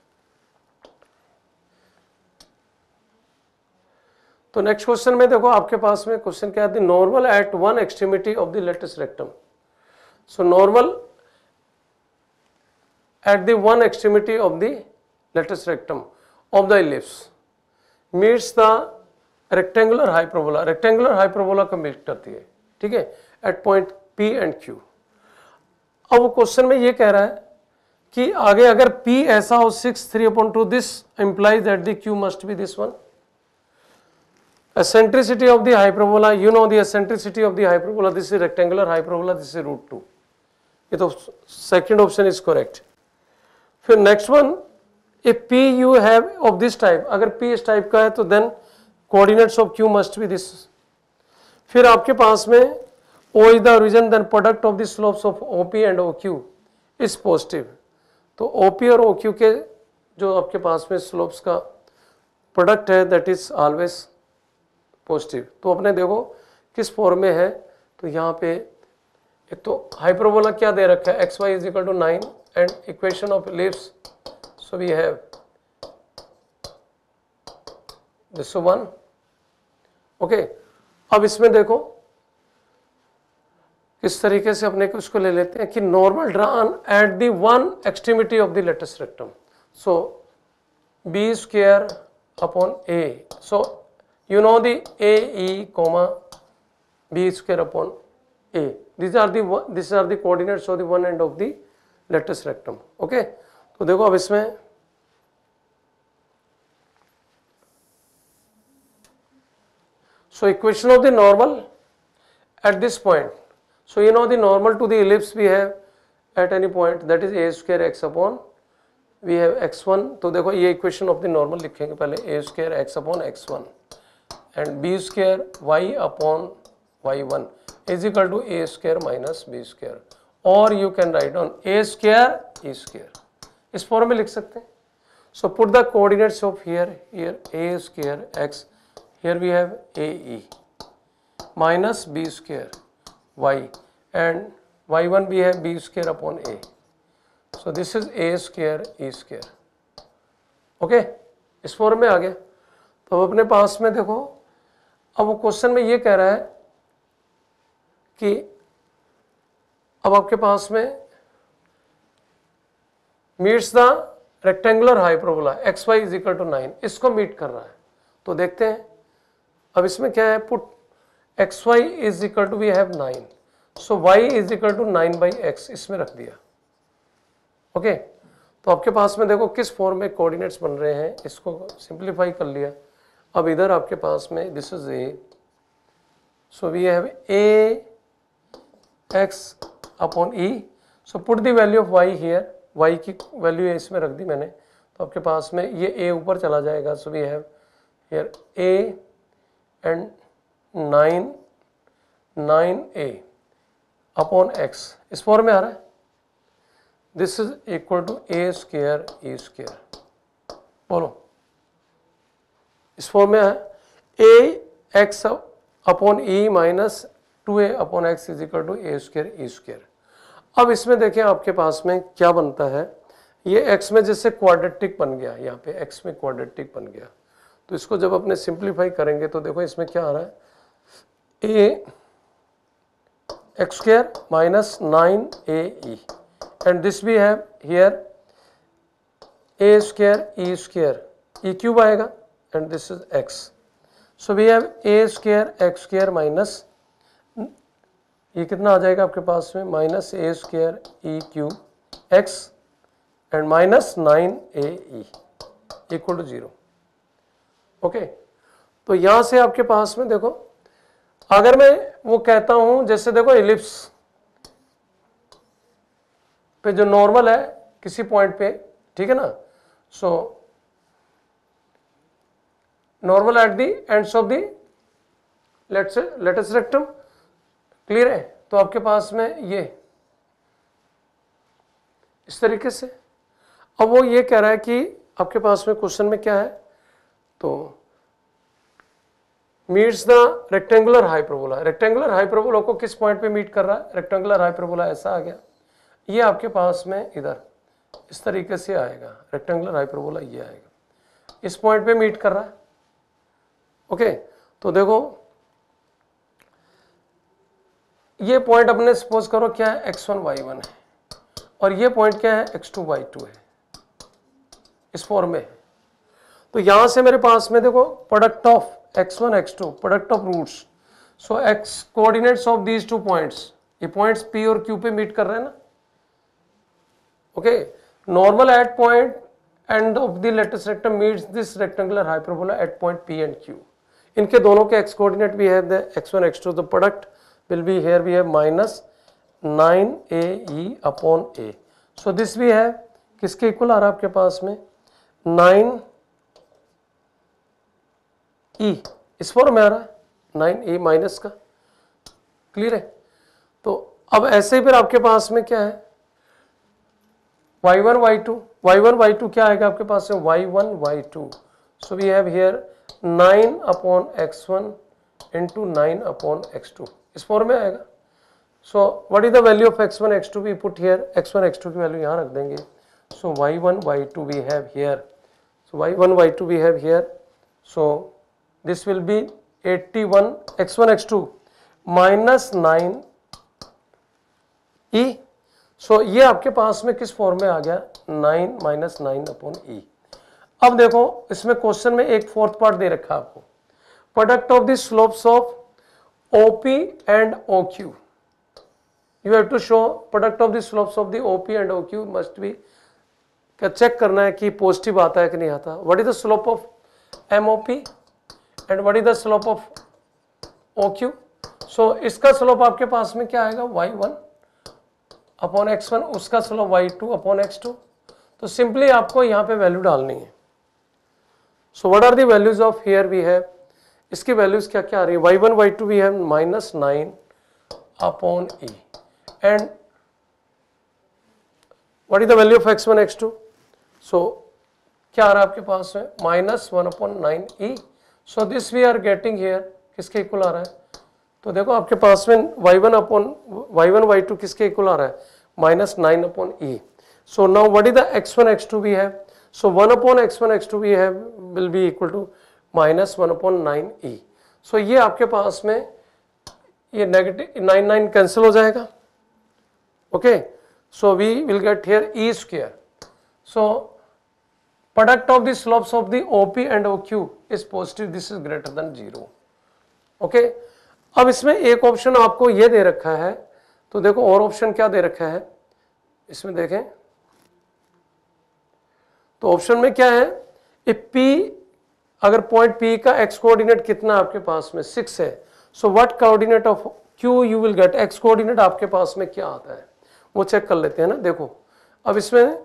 तो नेक्स्ट क्वेश्चन में देखो आपके पास में क्वेश्चन क्या है, normal at one extremity of the latus rectum. So normal at the one extremity of the latus rectum of the ellipse meets the rectangular hyperbola. rectangular hyperbola को meet करती है, ठीक है, at point P and Q. अब वो question में ये कह रहा है कि आगे अगर P ऐसा हो 6/3/2, this implies that the Q must be this one. Eccentricity of the hyperbola, you know the eccentricity of the hyperbola, this is rectangular hyperbola, this is √2. ये तो second option is correct. फिर next one, if P you have of this type, अगर P इस type का है तो then coordinates of Q must be this. फिर आपके पास में O is the origin, then product of the slopes of OP and OQ is positive. तो OP और OQ के जो आपके पास में स्लोप्स का प्रोडक्ट है दैट इज ऑलवेज पॉजिटिव. तो अपने देखो किस फॉर्म में है, तो यहाँ पे एक तो हाइपरबोला क्या दे रखा है, xy is equal to 9 and equation of ellipse, so we have this one. okay, अब इसमें देखो किस तरीके से अपने को इसको ले लेते हैं कि normal drawn at the one extremity of the latus rectum. So b² upon a. So you know the a e comma b square upon a. These are the coordinates of the one end of the lattice rectum. Okay, तो देखो अब इसमें so equation of the normal at this point. So you know the normal to the ellipse we have at any point, that is a square x upon we have x1. तो देखो ये equation of the normal लिखेंगे पहले, a square x upon x1 and b square y upon y1 is equal to a square minus b square, और you can write down a square e square, इस form में लिख सकते हैं. So put the coordinates of here a square x, here we have a e minus b square y and y1 we have b square upon a. So this is a square e square. Okay, इस form में आ गया. तो अब अपने पास में देखो, अब वो क्वेश्चन में ये कह रहा है कि अब आपके पास में meets the rectangular hyperbola x y is equal to 9, इसको मीट कर रहा है. तो देखते हैं अब इसमें क्या है, put x y is equal to we have 9, so y is equal to 9/x इसमें रख दिया. ओके, तो आपके पास में देखो किस फॉर्म में कोऑर्डिनेट्स बन रहे हैं, इसको सिंप्लीफाई कर लिया. अब इधर आपके पास में this is a, so we have a x upon e. So put the value of y here, y की वैल्यू इसमें रख दी मैंने. तो आपके पास में ये a ऊपर चला जाएगा. So we have here a and 9a upon x, इस फॉर्म में आ रहा है. This is equal to a square e square. बोलो, इस फॉर्म में है a x upon e minus 2a upon x is equal to a square e square. अब इसमें देखें आपके पास में क्या बनता है, ये x में जैसे क्वाड्रेटिक बन गया, यहाँ पे x में क्वाड्रेटिक बन गया. तो इसको जब अपने सिंप्लीफाई करेंगे तो देखो इसमें क्या आ रहा है, a x square minus 9ae and this we have here a square e square, e cube आएगा and this is x. So we have a square x square minus, ये कितना आ जाएगा आपके पास में, minus a square e cube x and minus 9ae equal to 0. Okay, तो यहां से आपके पास में देखो, अगर मैं वो कहता हूं जैसे देखो एलिप्स पे जो नॉर्मल है किसी पॉइंट पे, ठीक है ना, so normal at the ends of the latus rectum, clear है. तो आपके पास में ये इस तरीके से. अब वो ये कह रहा है कि आपके पास में क्वेश्चन में क्या है, तो meets the rectangular hyperbola. Rectangular hyperbola को किस पॉइंट पे मीट कर रहा है, रेक्टेंगुलर हाइपरबोला ऐसा आ गया, ये आपके पास में इधर इस तरीके से आएगा. रेक्टेंगुलर हाइपरबोला ये आएगा, इस पॉइंट पे मीट कर रहा है. ओके, तो देखो ये पॉइंट अपने सपोज करो क्या है, x1 y1 है, और ये पॉइंट क्या है, x2 y2 है, इस फॉर्म में. तो यहां से मेरे पास में देखो product of x1 x2, product of roots. So x coordinates of these two points, ये पॉइंट्स p और q पे मीट कर रहे हैं ना. Okay, normal at point end of the latest rectum meets this rectangular hyperbola at point p and q. इनके दोनों के x coordinate we have the x1 x2, the product will be here we have minus 9ae upon a. So this we have किसके equal आ रहा है आपके पास में, 9e, इस फॉर्म में आ रहा है 9a माइनस का. क्लियर है. तो अब ऐसे ही फिर आपके पास में क्या है, y1 y2 क्या आएगा आपके पास में, y1 y2. So we have here 9 upon x1 into 9 upon x2, इस फॉर्म में आएगा. So what is the value of x1 x2, we put here x1 x2 की वैल्यू यहाँ रख देंगे. So y1 y2 we have here, so y1 y2 we have here. So this will be 81 x1 x2 minus 9e. So ये आपके पास में किस form में आ गया, 9 माइनस 9 अपॉन e. अब देखो इसमें क्वेश्चन में एक फोर्थ पार्ट दे रखा है आपको, product of the slopes of OP and OQ, you have to show product of the slopes of the OP and OQ must be, क्या चेक करना है कि पॉजिटिव आता है कि नहीं आता। What is the slope of MOP and what is the slope of OQ। So इसका स्लोप आपके पास में क्या आएगा, y1 अपॉन x1, उसका स्लोप y2 अपॉन x2। तो सिंपली आपको यहाँ पे वैल्यू डालनी है। So what are the values of here we have, इसकी वैल्यूज क्या क्या आ रही है, y1 y2 we have -9 upon e and what is the value of x1 x2। So क्या आ रहा है आपके पास में -1 upon 9e। So this we are getting here किसके इक्वल आ रहा है, तो देखो आपके पास में y1 y2 किसके इक्वल आ रहा है, -9 upon e। So now what is the x1 x2 we have, so 1 upon x1 x2 we have will be equal to -1 upon 9e। So ये आपके पास में ये नेगेटिव 9 कैंसिल हो जाएगा, okay. So we will get here e square. So product of the slopes of the OP and OQ is positive, this is greater than 0, okay. अब इसमें एक ऑप्शन आपको ये दे रखा है, तो देखो और ऑप्शन क्या दे रखा है इसमें देखें, तो ऑप्शन में क्या है, इफ P अगर पॉइंट P का x कोऑर्डिनेट कितना आपके पास में 6 है, so what coordinate of Q you will get, x coordinate आपके पास में क्या आता है वो चेक कर लेते हैं ना। देखो अब इसमें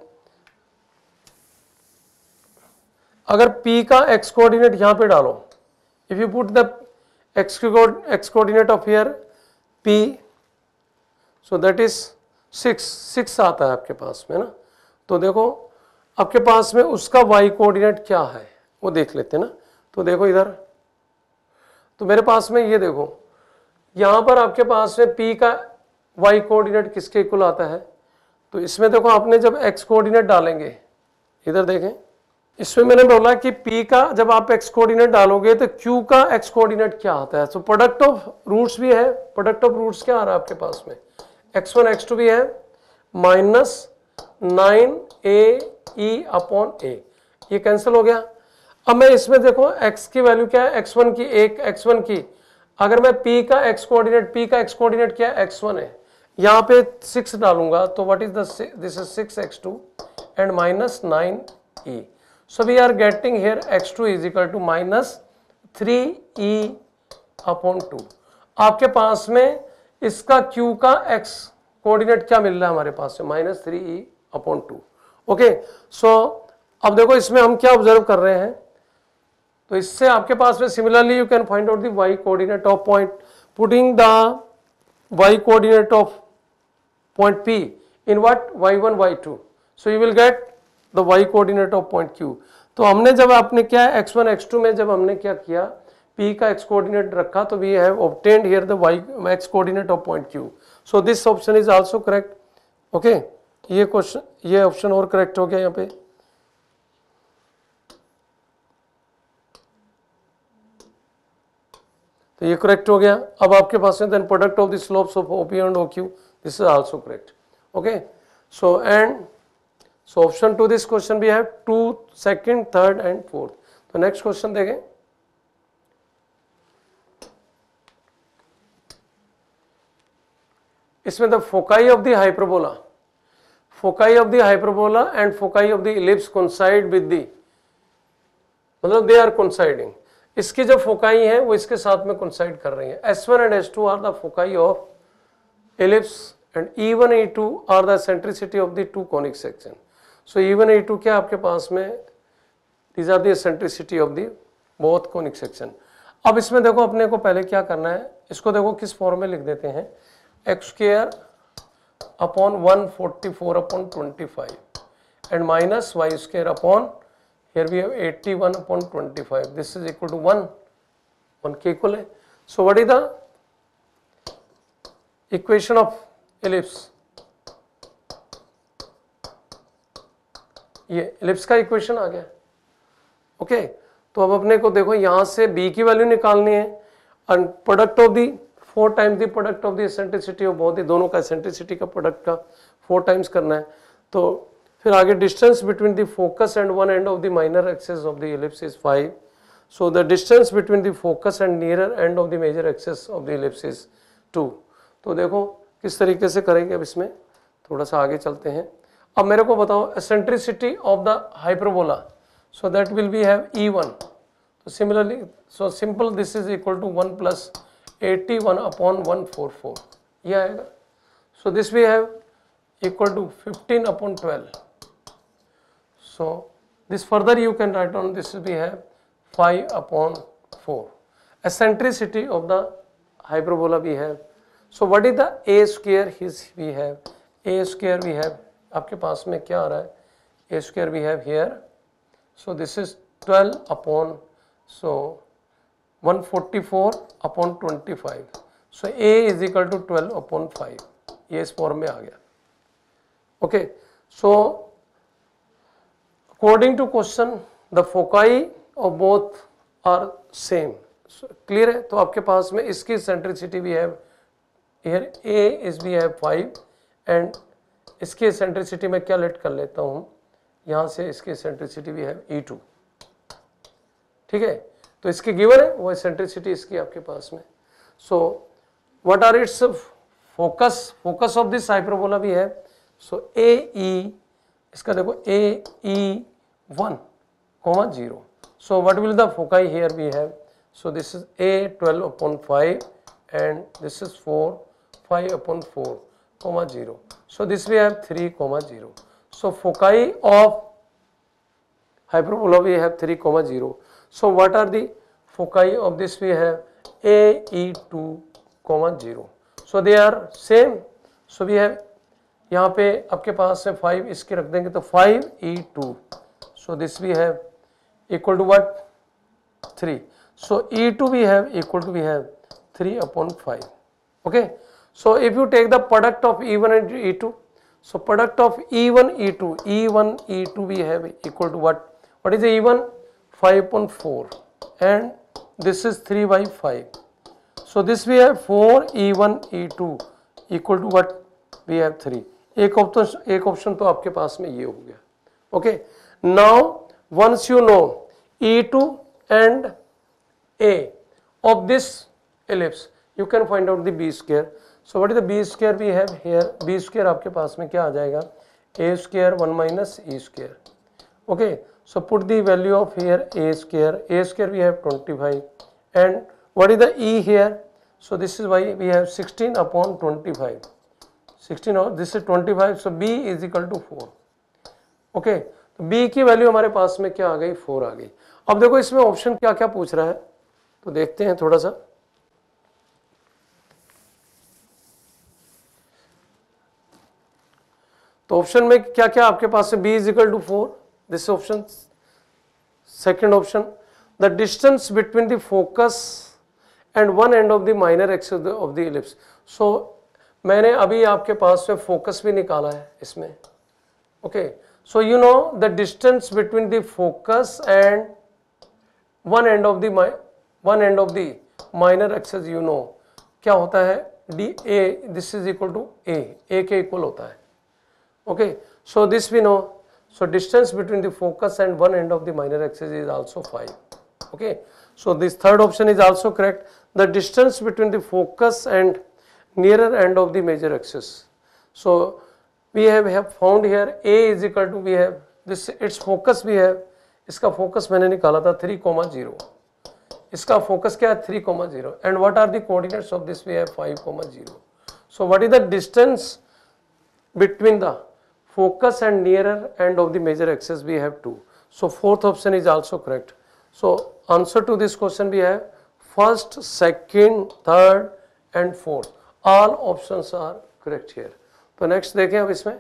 अगर P का x कोऑर्डिनेट यहां पे डालो, if you put the x coordinate of here P, so that is 6 आता है आपके पास में ना। तो देखो आपके पास में उसका y कोऑर्डिनेट क्या है वो देख लेते हैं ना। तो देखो इधर, तो मेरे पास में ये देखो यहाँ पर आपके पास में P का y कोऑर्डिनेट किसके इक्वल आता है, तो इसमें देखो आपने जब x कोऑर्डिनेट डालेंगे, इधर देखें इसमें मैंने बोला कि P का जब आप x कोऑर्डिनेट डालोगे तो Q का x कोऑर्डिनेट क्या आता है। सो प्रोडक्ट ऑफ रूट्स भी है, प्रोडक्ट ऑफ रूट्स क्या आ रहा है आपके पास में, x1 x2 भी है -9ae अपॉन a, ये कैंसिल हो गया। अब मैं इसमें देखो x की वैल्यू क्या है, x1 की, एक x1 की, अगर मैं P का x कोऑर्डिनेट क्या है, x1 है, यहाँ पे 6 डालूंगा तो what is this is 6x2 and -9e। So we are getting here x2 is equal to -3e upon 2। आपके पास में इसका Q का x कोऑर्डिनेट क्या मिल रहा है हमारे पास में, -3e अपॉन 2, ओके। सो अब देखो इसमें हम क्या ऑब्जर्व कर रहे हैं, तो इससे आपके पास में similarly you can find out the y coordinate of point, putting the y coordinate of point P in what, y1 y2, so you will get the y coordinate of point Q। तो हमने जब आपने क्या है x1 x2 में जब हमने क्या किया P का x कोऑर्डिनेट रखा, तो we have obtained here the y x coordinate of point Q। So this option is also correct, okay. ये क्वेश्चन, ये ऑप्शन और करेक्ट हो गया यहाँ पे। तो ये करेक्ट हो गया। अब आपके पास में then product of the slopes of OP and OQ, this is also correct, okay. So and so option to this question we have 2, 2nd, 3rd and 4th। तो next question देखें, इसमें the foci of the hyperbola and foci of the ellipse coincide with the, मतलब they are coinciding, इसकी जो foci हैं वो इसके साथ में coincide कर रही हैं। S1 and S2 are the foci of ellipse and E1 E2 are the eccentricity of the two conic section। So E1 E2 क्या आपके पास में, these are the eccentricity of the both conic section। अब इसमें देखो अपने को पहले क्या करना है, इसको देखो किस फॉर्म में लिख देते हैं, x square upon 144 upon 25 and minus y square upon, here we have 81 upon 25, this is equal to 1 के इक्वल है। So what is the equation of ellipse, ये एलिप्स का इक्वेशन आ गया, ओके। तो अब अपने को देखो यहाँ से b की वैल्यू निकालनी है, and product of the 4 times the product of the eccentricity of both, दोनों का एसेंट्रिसिटी का प्रोडक्ट का 4 टाइम्स करना है। तो फिर आगे distance between the focus and one end of the minor axis of the ellipse is 5. So the distance between the focus and nearer end of the major axis of the ellipse is 2. तो देखो किस तरीके से करेंगे. अब इसमें थोड़ा सा आगे चलते हैं. अब मेरे को बताओ eccentricity of the hyperbola. So that will be have E1. तो similarly so simple this is equal to 1 plus 81 upon 144 ये आएगा. So this we have equal to 15 upon 12. So this further you can write down, this we have 5 upon 4. Eccentricity of the hyperbola we have. So what is the a square we have? A square we have, आपके पास में क्या आ रहा है? A square we have here. So this is 12 upon, so 144 upon 25. So a is equal to 12 upon 5. ये इस form में आ गया. Okay, so according to question the foci of both are same. So, clear है. तो आपके पास में इसकी eccentricity we have here a is we have 5 and इसकी eccentricity में क्या लेट कर लेता हूँ यहाँ से इसकी eccentricity we have E2. ठीक है. तो इसके गिवन है वो eccentricity इसकी आपके पास में. So what are its focus of this hyperbola we have. So AE इसका देखो AE1, 0. So what will the foci here we have? So this is A 12 upon 5 and this is 4 5 upon 4, 0. So this we have 3, 0. So foci of hyperbola we have 3, 0. So what are the foci of this we have? AE2, 0. So they are same. So we have यहाँ पे आपके पास से 5 इसके रख देंगे तो 5E2. So this we have equal to what 3. So E2 we have equal to we have 3 upon 5. Okay. So if you take the product of E1 and E2, so product of E1 E2 we have equal to what is E1 5 upon 4 and this is 3/5. So this we have 4E1 E2 equal to what we have 3. एक option तो आपके पास में ये हो गया. Okay. Now once you know E2 and A of this ellipse you can find out the B square. So what is the B square we have here? B square आपके पास में क्या आ जाएगा? A square 1 minus E square. Okay. So put the value of here A square. A square we have 25 and what is the E here? So this is why we have 16 upon 25. 16 और this is 25. So B is equal to 4. Okay. तो B की value हमारे पास में क्या आ गई? 4 आ गई. अब देखो इसमें ऑप्शन क्या क्या पूछ रहा है तो देखते हैं थोड़ा सा. तो ऑप्शन में क्या क्या आपके पास है? B is equal to 4. This option. Second option the distance between the focus and one end of the minor axis of the ellipse. So मैंने अभी आपके पास से फोकस भी निकाला है इसमें. Okay. So you know the distance between the focus and one end of the minor axis you know क्या होता है? D A. This is equal to a के इक्वल होता है. Okay. So this we know. So distance between the focus and one end of the minor axis is also 5. Okay. So this third option is also correct. The distance between the focus and nearer end of the major axis. So we have found here A is equal to we have this its focus we have. इसका focus मैंने निकाला था 3, 0. इसका focus क्या है? 3, 0. And what are the coordinates of this? We have 5, 0. So what is the distance between the focus and nearer end of the major axis? We have 2. So fourth option is also correct. So answer to this question we have first, second, third and fourth. All options are correct here. तो next देखें अब इसमें.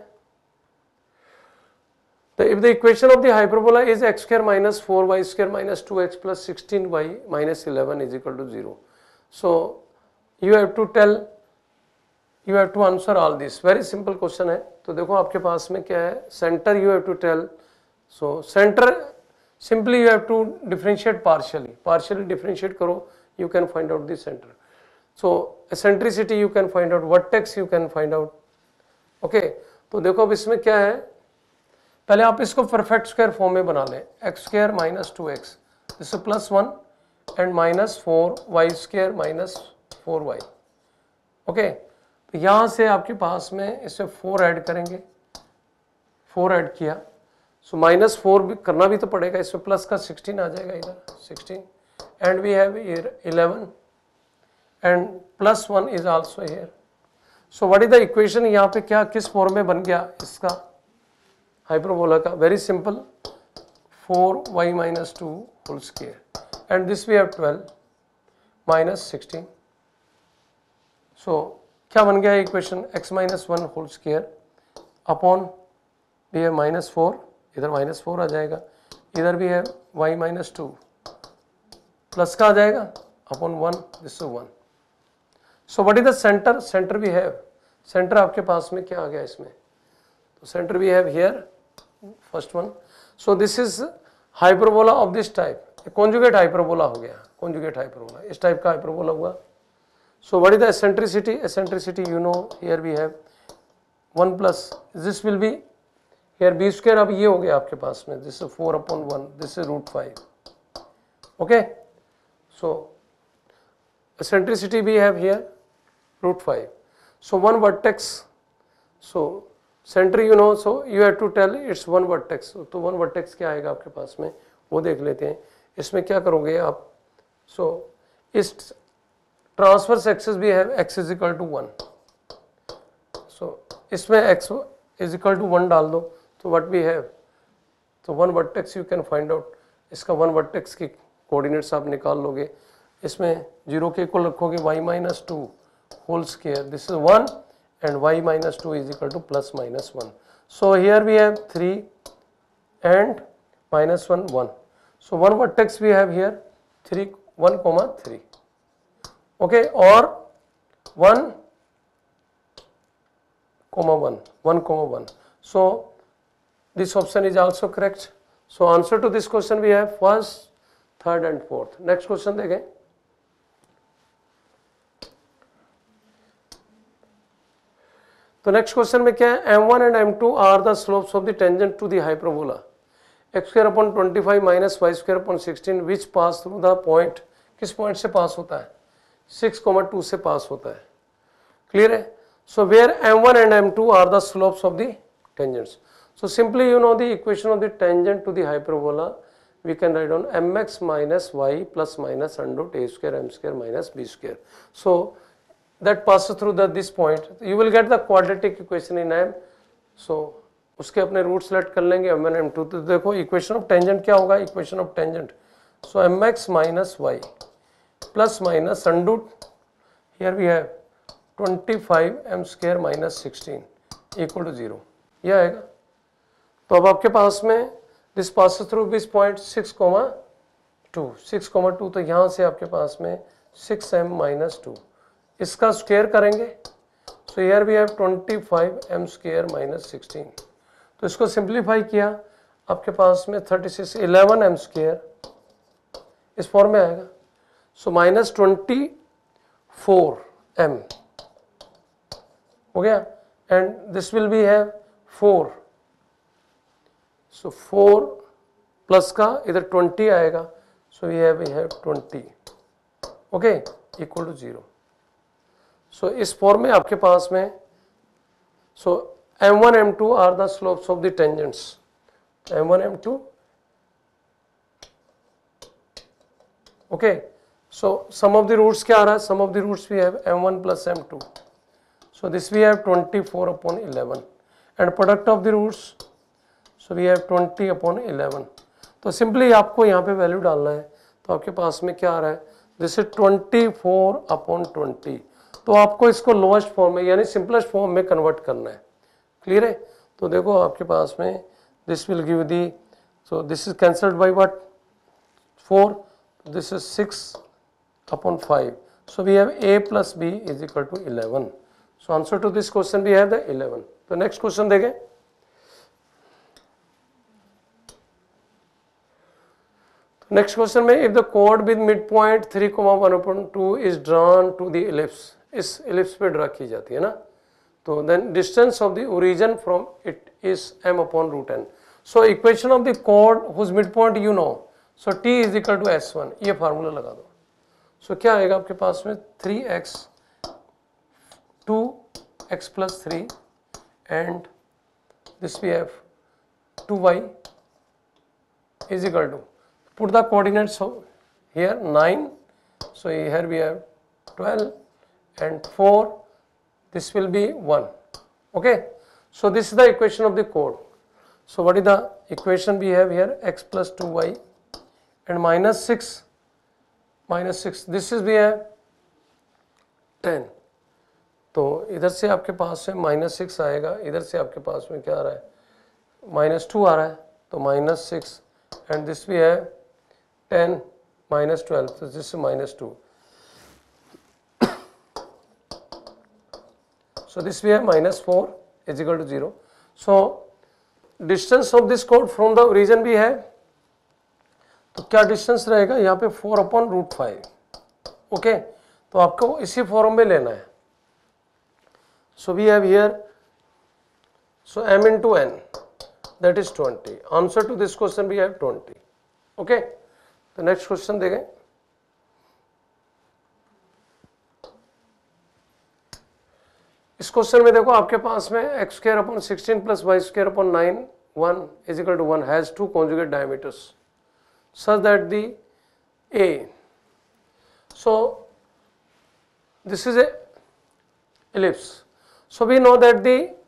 So if the equation of the hyperbola is x square minus 4y square minus 2x plus 16y minus 11 is equal to 0. So you have to answer all this. Very simple question है. तो देखो आपके पास में क्या है? Center you have to tell. So center simply you have to differentiate partially. Partially differentiate करो, you can find out the center. So eccentricity you can find out, vertex you can find out. Okay. तो देखो अब इसमें क्या है? पहले आप इसको परफेक्ट स्क्वायर फॉर्म में बना लें, x square minus 2x, this plus 1 and minus 4y square minus 4y। Okay, तो यहाँ से आपके पास में इससे 4 ऐड करेंगे, 4 ऐड किया, सो माइनस 4 भी करना भी तो पड़ेगा, इसमें प्लस का 16 आ जाएगा इधर 16, and we have here 11 and plus 1 is also here। So what is the equation, यहाँ पे क्या किस फॉर्म में बन गया इसका हाइपरबोला का, very simple, 4y minus 2 whole square and this we have 12 minus 16। So क्या बन गया equation, x minus 1 whole square upon भी है माइनस 4, इधर माइनस 4 आ जाएगा, इधर भी है y माइनस 2 प्लस का आ जाएगा upon 1, this is 1। So what is the centre, centre we have, centre आपके पास में क्या आ गया इसमें, तो centre we have here first one. So this is hyperbola of this type, conjugate hyperbola हो गया, कॉन्जुगेट हाइपरबोला इस टाइप का हाइपरबोला हुआ। So what is the eccentricity, eccentricity you know here we have 1 plus this will be here b square, अब ये हो गया आपके पास में, this is 4 upon 1, this is √5। Okay, so eccentricity we have here √5. So one vertex, so center you know, so you have to tell it's one vertex। तो one vertex क्या आएगा आपके पास में वो देख लेते हैं। इसमें क्या करोगे आप, so इस ट्रांसवर्स एक्सिस भी है x is equal to 1, so इसमें x इज इक्वल टू 1 डाल दो, तो व्हाट वी हैव, तो one vertex you can find out, इसका वन वर्टेक्स की कोऑर्डिनेट्स आप निकाल लोगे, इसमें 0 के इक्वल रखोगे y minus 2 whole square, this is 1 and y minus 2 is equal to plus minus 1। So here we have 3 and minus 1 1। So one vertex we have here 3 1,3, okay, और 1,1 so this option is also correct। so answer to this question we have first, third and fourth। next question देखें, तो next question में क्या है, m1 and m2 are the slopes of the tangent to the hyperbola x square upon 25 minus y square upon 16 which pass through the point, किस point से pass होता है, 6,2 से पास होता है, क्लियर है। So where m1 and m2 are the slopes of the tangents, so simply you know the equation of the tangent to the hyperbola, we can write down mx minus y plus minus under root a square m square minus b square। so that passes through this point, you will get the quadratic equation in m। so उसके अपने root select कर लेंगे m1 m2, तो देखो equation of tangent क्या होगा, equation of tangent, so mx minus y plus minus under root here we have 25 m square minus 16 equal to 0, यह आएगा। तो अब आपके पास में this passes through this point 6,2, तो यहाँ से आपके पास में 6m minus 2, इसका स्क्वायर करेंगे, so here we have 25m square minus 16, तो इसको सिंप्लीफाई किया आपके पास में 36 11m स्क्वायर इस फॉर्म में आएगा, सो माइनस 24m हो गया, and this will be have 4, so 4 plus का इधर 20 आएगा, so we have 20, okay, equal to 0। सो इस फॉर्म में आपके पास में, so m1 m2 are the slopes of the tangents, m1 m2, okay. So sum of the roots क्या आ रहा है, sum of the roots we have m1 plus m2, so this we have 24 upon 11 and product of the roots, so we have 20 upon 11। तो simply आपको यहाँ पे value डालना है, तो आपके पास में क्या आ रहा है, दिस इज 24 अपॉन 20, तो आपको इसको लोएस्ट फॉर्म में यानी सिंपलेस्ट फॉर्म में कन्वर्ट करना है, क्लियर है। तो देखो आपके पास में this will give the, so this is cancelled by what 4, this is 6 upon 5, so we have a plus b is equal to 11। So answer to this question we have the 11। तो next question देखें, next question में if the कोड with mid point 3,1/2 is drawn to the ellipse, इस ellipse पे draw की जाती है ना, तो then distance of the origin from it is m upon √n। So equation of the कोड whose mid point you know, so t is equal to s1, ये formula लगा दो। सो क्या आएगा आपके पास में 3x 2x plus 3 and this we have 2y is equal to, put the coordinates here 9, so here we have 12 and 4, this will be 1. Okay, so this is the equation of the code. So what is the equation we have here? X plus 2y and minus 6, this is we have 10, तो इधर से आपके पास में -6 आएगा, इधर से आपके पास में क्या आ रहा है -2 आ रहा है, तो -6 and this we have 10 minus 12, so this is -2, so this we have -4 is equal to 0. So distance of this chord from the origin we have, तो क्या डिस्टेंस रहेगा यहाँ पे 4/√5. ओके, तो आपको इसी फॉर्म में लेना है. So we have here, so m into n, that is 20. Answer to this question we have 20. Okay, the next question देखें. इस क्वेश्चन में देखो आपके पास में x² / 16 + y² / 9 1 is equal to 1 has two conjugate diameters such that the A, so this is a ellipse, so we know that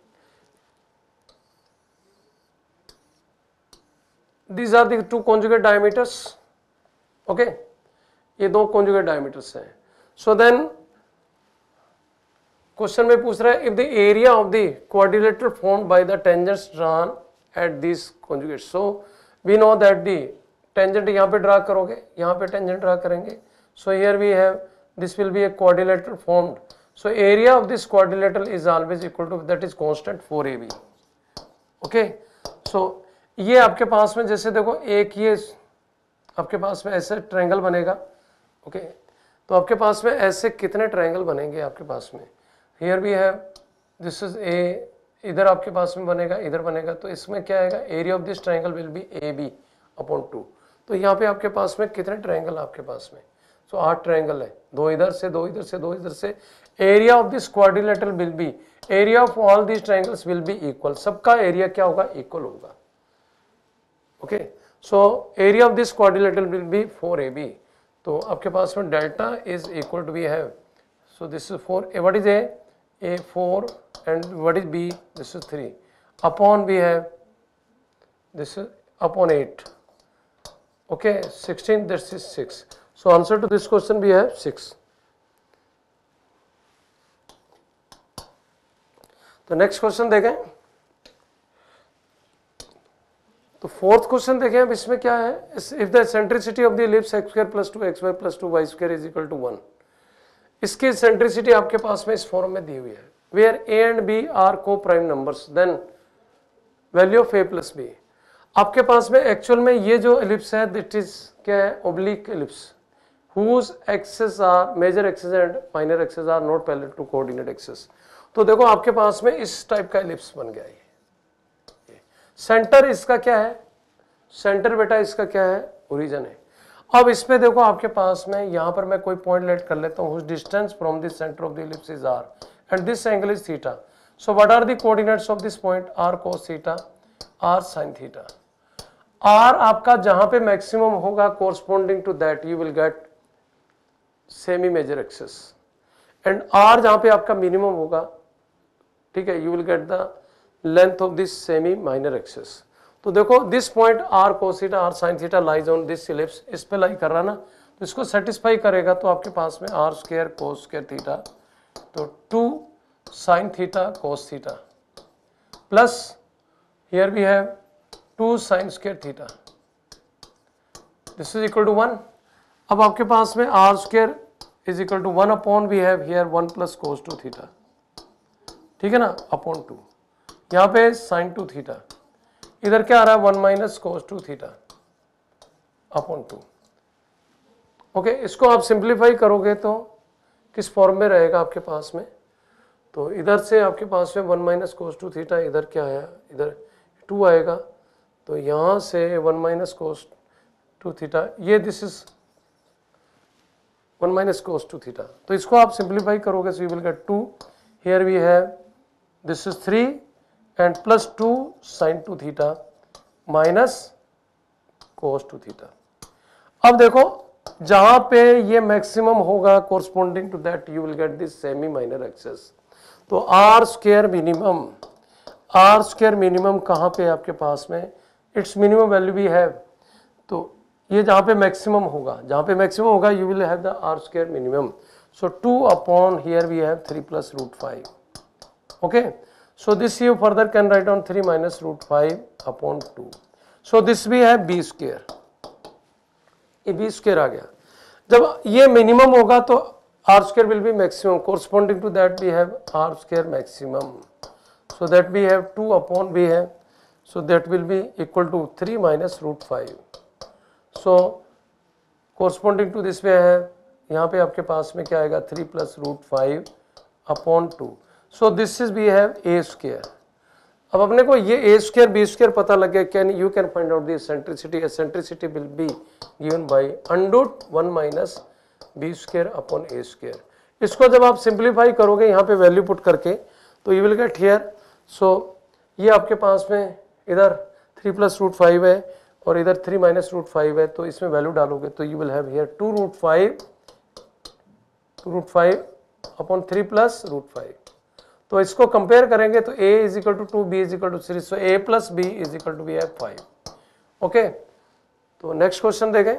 these are the two conjugate diameters. Okay, ये दो conjugate diameters हैं. So then question में पूछ रहा है if the area of the quadrilateral formed by the tangents drawn at these conjugates, so we know that the tangent यहाँ पे draw करोगे, यहाँ पे tangent ड्रा करेंगे, so here we have this will be a quadrilateral formed, so area of this quadrilateral is always equal to, that is constant 4AB. okay, so ये आपके पास में जैसे देखो एक ये आपके पास में ऐसे ट्रायंगल बनेगा. ओके, तो आपके पास में ऐसे कितने ट्रायंगल बनेंगे आपके पास में, here we have this is a, इधर आपके पास में बनेगा, इधर बनेगा, तो इसमें क्या आएगा area of this triangle will be AB/2. तो यहाँ पे आपके पास में कितने ट्रायंगल आपके पास में, सो 8 ट्रायंगल है, 2 इधर से 2 इधर से 2 इधर से. Area of this quadrilateral will be, area of all this triangles will be equal, सबका एरिया क्या होगा इक्वल होगा. Okay, so area of this quadrilateral will be 4AB. तो आपके पास में delta is equal to we have, so this is 4, what is a 4 and what is b, this is 3 upon we have this is upon 8. Okay, 16, this is 6. So answer to this question we have 6. तो next question देखें. तो fourth question देखें, अब इसमें क्या है, if the centricity of the ellipse x² + 2xy + 2y² is equal to 1, इसकी centricity आपके पास में इस फॉर्म में दी हुई है, where a and b are coprime numbers, then value of a + b. आपके पास में एक्चुअल में ये जो एलिप्स है दैट इज क्या है, oblique ellipse, whose axes are major axis and minor axis are not parallel to coordinate axis. तो देखो आपके पास में इस टाइप का एलिप्स बन गया. सेंटर इसका क्या है, सेंटर बेटा इसका क्या है, ओरिजिन है. अब इसमें देखो आपके पास में यहाँ पर मैं कोई पॉइंट लेट कर लेता हूँ, distance from this centre of the ellipse is r and this angle is theta. So what are the coordinates of this point, r cos theta, r sin theta. r आपका जहां पे maximum होगा corresponding to that you will get semi major axis, and r जहां पे आपका minimum होगा, ठीक है, you will get the length of this semi minor axis. तो देखो this point r cos theta, r sin theta lies on this ellipse, इस पे लाई कर रहा ना, तो इसको सेटिस्फाई करेगा. तो आपके पास में r² cos² थीटा, तो 2 sin theta cos theta plus here we have 2 sin² theta, this is equal to 1. अब आपके पास में r² is equal to 1 upon we have here 1 + cos 2 theta, ठीक है ना, अपॉन 2. यहाँ पे sin 2 थीटा, इधर क्या आ रहा है 1 - cos 2 थीटा अपॉन 2. ओके, इसको आप सिंप्लीफाई करोगे तो किस फॉर्म में रहेगा आपके पास में, तो इधर से आपके पास में 1 - cos 2 थीटा, इधर क्या है, इधर 2 आएगा, तो यहाँ से 1 माइनस कोस टू थीटा, ये this is 1 minus cos two theta, तो इसको आप सिंप्लीफाई करोगे so you will get 2, here we have this is 3 and plus 2 sine two theta minus cos two theta. अब देखो जहां पे ये मैक्सिमम होगा corresponding to that you will get this semi minor axis. तो आर स्क्वायर मिनिमम कहाँ पे आपके पास में, इट्स मिनिमम वैल्यू भी है, तो ये जहां पे मैक्सिमम होगा you will have the R square minimum. So 2 upon here we have 3 plus root 5, okay. So this you further can write on 3 minus root 5 upon 2। So this भी है B square, ये बी स्क्वायर आ गया। जब ये minimum होगा तो R square will be maximum, corresponding to that we have R square maximum, so that we have 2 upon we है, so that will be equal to 3 minus root 5। So corresponding to this way है, यहाँ पे आपके पास में क्या आएगा 3 plus root 5 upon 2। So this is we have A square. अब अपने को ये ए स्क्वायर बी स्क्वायर पता लग गया, can you can find out the eccentricity will be given by under 1 minus B square upon A square. इसको जब आप सिंप्लीफाई करोगे यहाँ पे वैल्यू पुट करके तो you will get here, so ये आपके पास में इधर 3 प्लस रूट 5 है और इधर 3 माइनस रूट 5 है, तो इसमें वैल्यू डालोगे तो you will have here 2 root 5 upon 3 plus root 5। तो इसको कंपेयर करेंगे तो a is equal to 2, b is equal to 3, so a plus b is equal to we have 5, okay. तो नेक्स्ट क्वेश्चन देखें।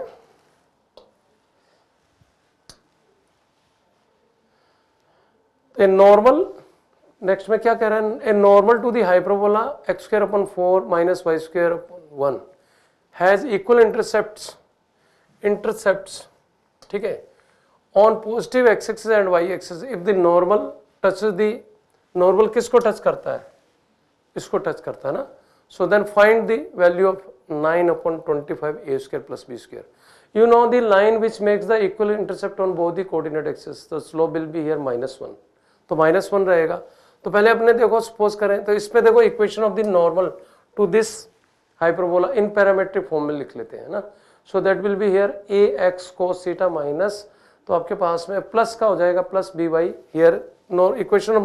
ए नॉर्मल, नेक्स्ट में क्या कह रहे हैं, a normal to the hyperbola x square upon 4 minus Y square upon 1 has equal intercepts, ठीक है, on positive X axis and Y axis if the normal touches the, normal किसको touch करता है, इसको टच करता है ना। So then find the value of 9 upon 25 A square plus B square. You know the line which makes the equal intercept on both the coordinate axis, तो slope will be here -1, तो -1 रहेगा। तो पहले अपने देखो सपोज करें तो इसमें देखो equation of the normal to this hyperbola in parametric form में लिख लेते हैं ना। So that will be here A X cos theta minus, तो आपके पास में प्लस का हो जाएगा plus B Y, here equation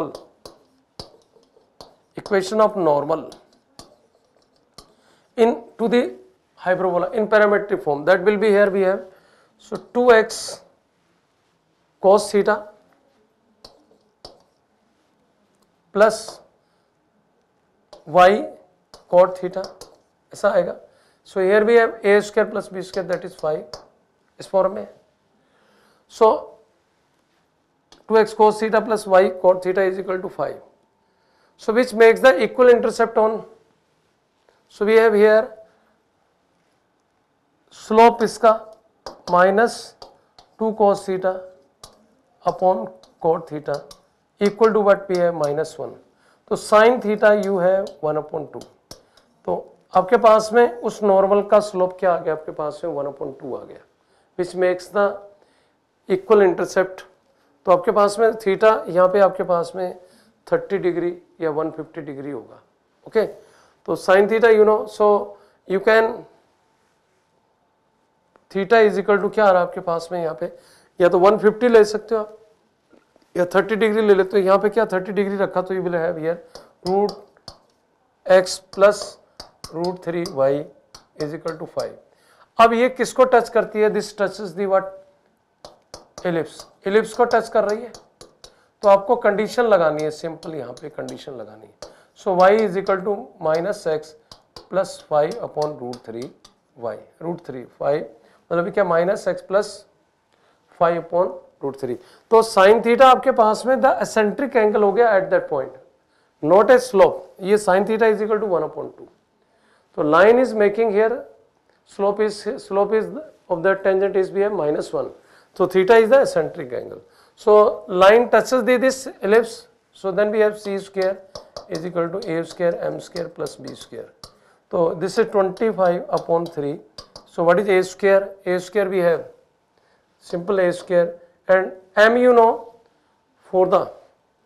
of normal in to the hyperbola in parametric form, that will be here we have, so 2x cos theta plus y cot theta, ऐसा आएगा। so here we have a square plus b square, that is 5 इस form में। so 2x cos theta plus y cot theta is equal to 5, so which makes the equal intercept on, so we have here slope इसका -2 cos theta upon cot theta equal to what we have -1, तो sin theta you have 1/2, तो आपके पास में उस normal का slope क्या आ गया, आपके पास में 1/2 आ गया, which makes the equal intercept। तो आपके पास में थीटा यहाँ पे आपके पास में 30 डिग्री या 150 डिग्री होगा, ओके। तो sine theta you know, so you can theta is equal to क्या आ रहा है आपके पास में, यहाँ पे या तो 150 ले सकते हो आप या 30 डिग्री ले लेते हो। यहाँ पे क्या 30 डिग्री रखा तो you will have here √x plus √3y is equal to 5। अब ये किसको टच करती है, this touches the what, ellipse को टच कर रही है, तो आपको कंडीशन लगानी है, सिंपल यहाँ पे कंडीशन लगानी है। So y is equal to -x plus 5 upon √3y, √3 5 मतलब क्या -x प्लस 5 अपॉन √3। तो साइन थीटा आपके पास में द एसेंट्रिक एंगल हो गया at that point, not a slope. ये sine theta is equal to 1/2। तो line is making here slope is of the tangent is भी है -1, so theta is the eccentric angle, so line touches this ellipse, so then we have c square is equal to a square m square plus b square, so this is 25/3, so what is a square, we have simple a square and m you know for the,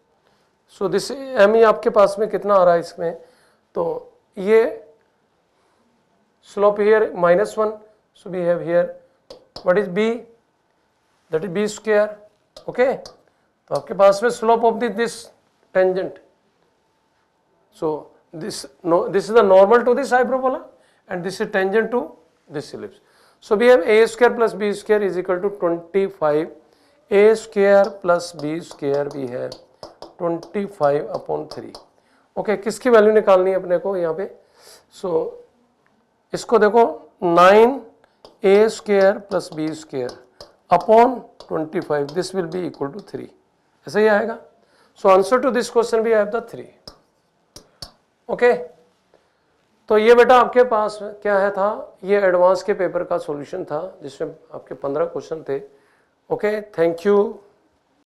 so this m ही आपके पास में कितना आ रहा है इसमें, तो ये slope here -1, so we have here what is b, that is b square. Okay, तो आपके पास में slope of this tangent, so this is the normal to this hyperbola and this is tangent to this ellipse. So we have a square plus b square is equal to 25, a square plus b square we have 25/3. Okay, किसकी value निकालनी है अपने को यहाँ पे? सो इसको देखो 9a square plus b square upon 25, this will be equal to 3, ऐसा ही आएगा. So answer to this question भी हैव द 3. ओके, तो ये बेटा आपके पास क्या है था, ये एडवांस के पेपर का सॉल्यूशन था जिसमें आपके 15 क्वेश्चन थे. Okay, thank you.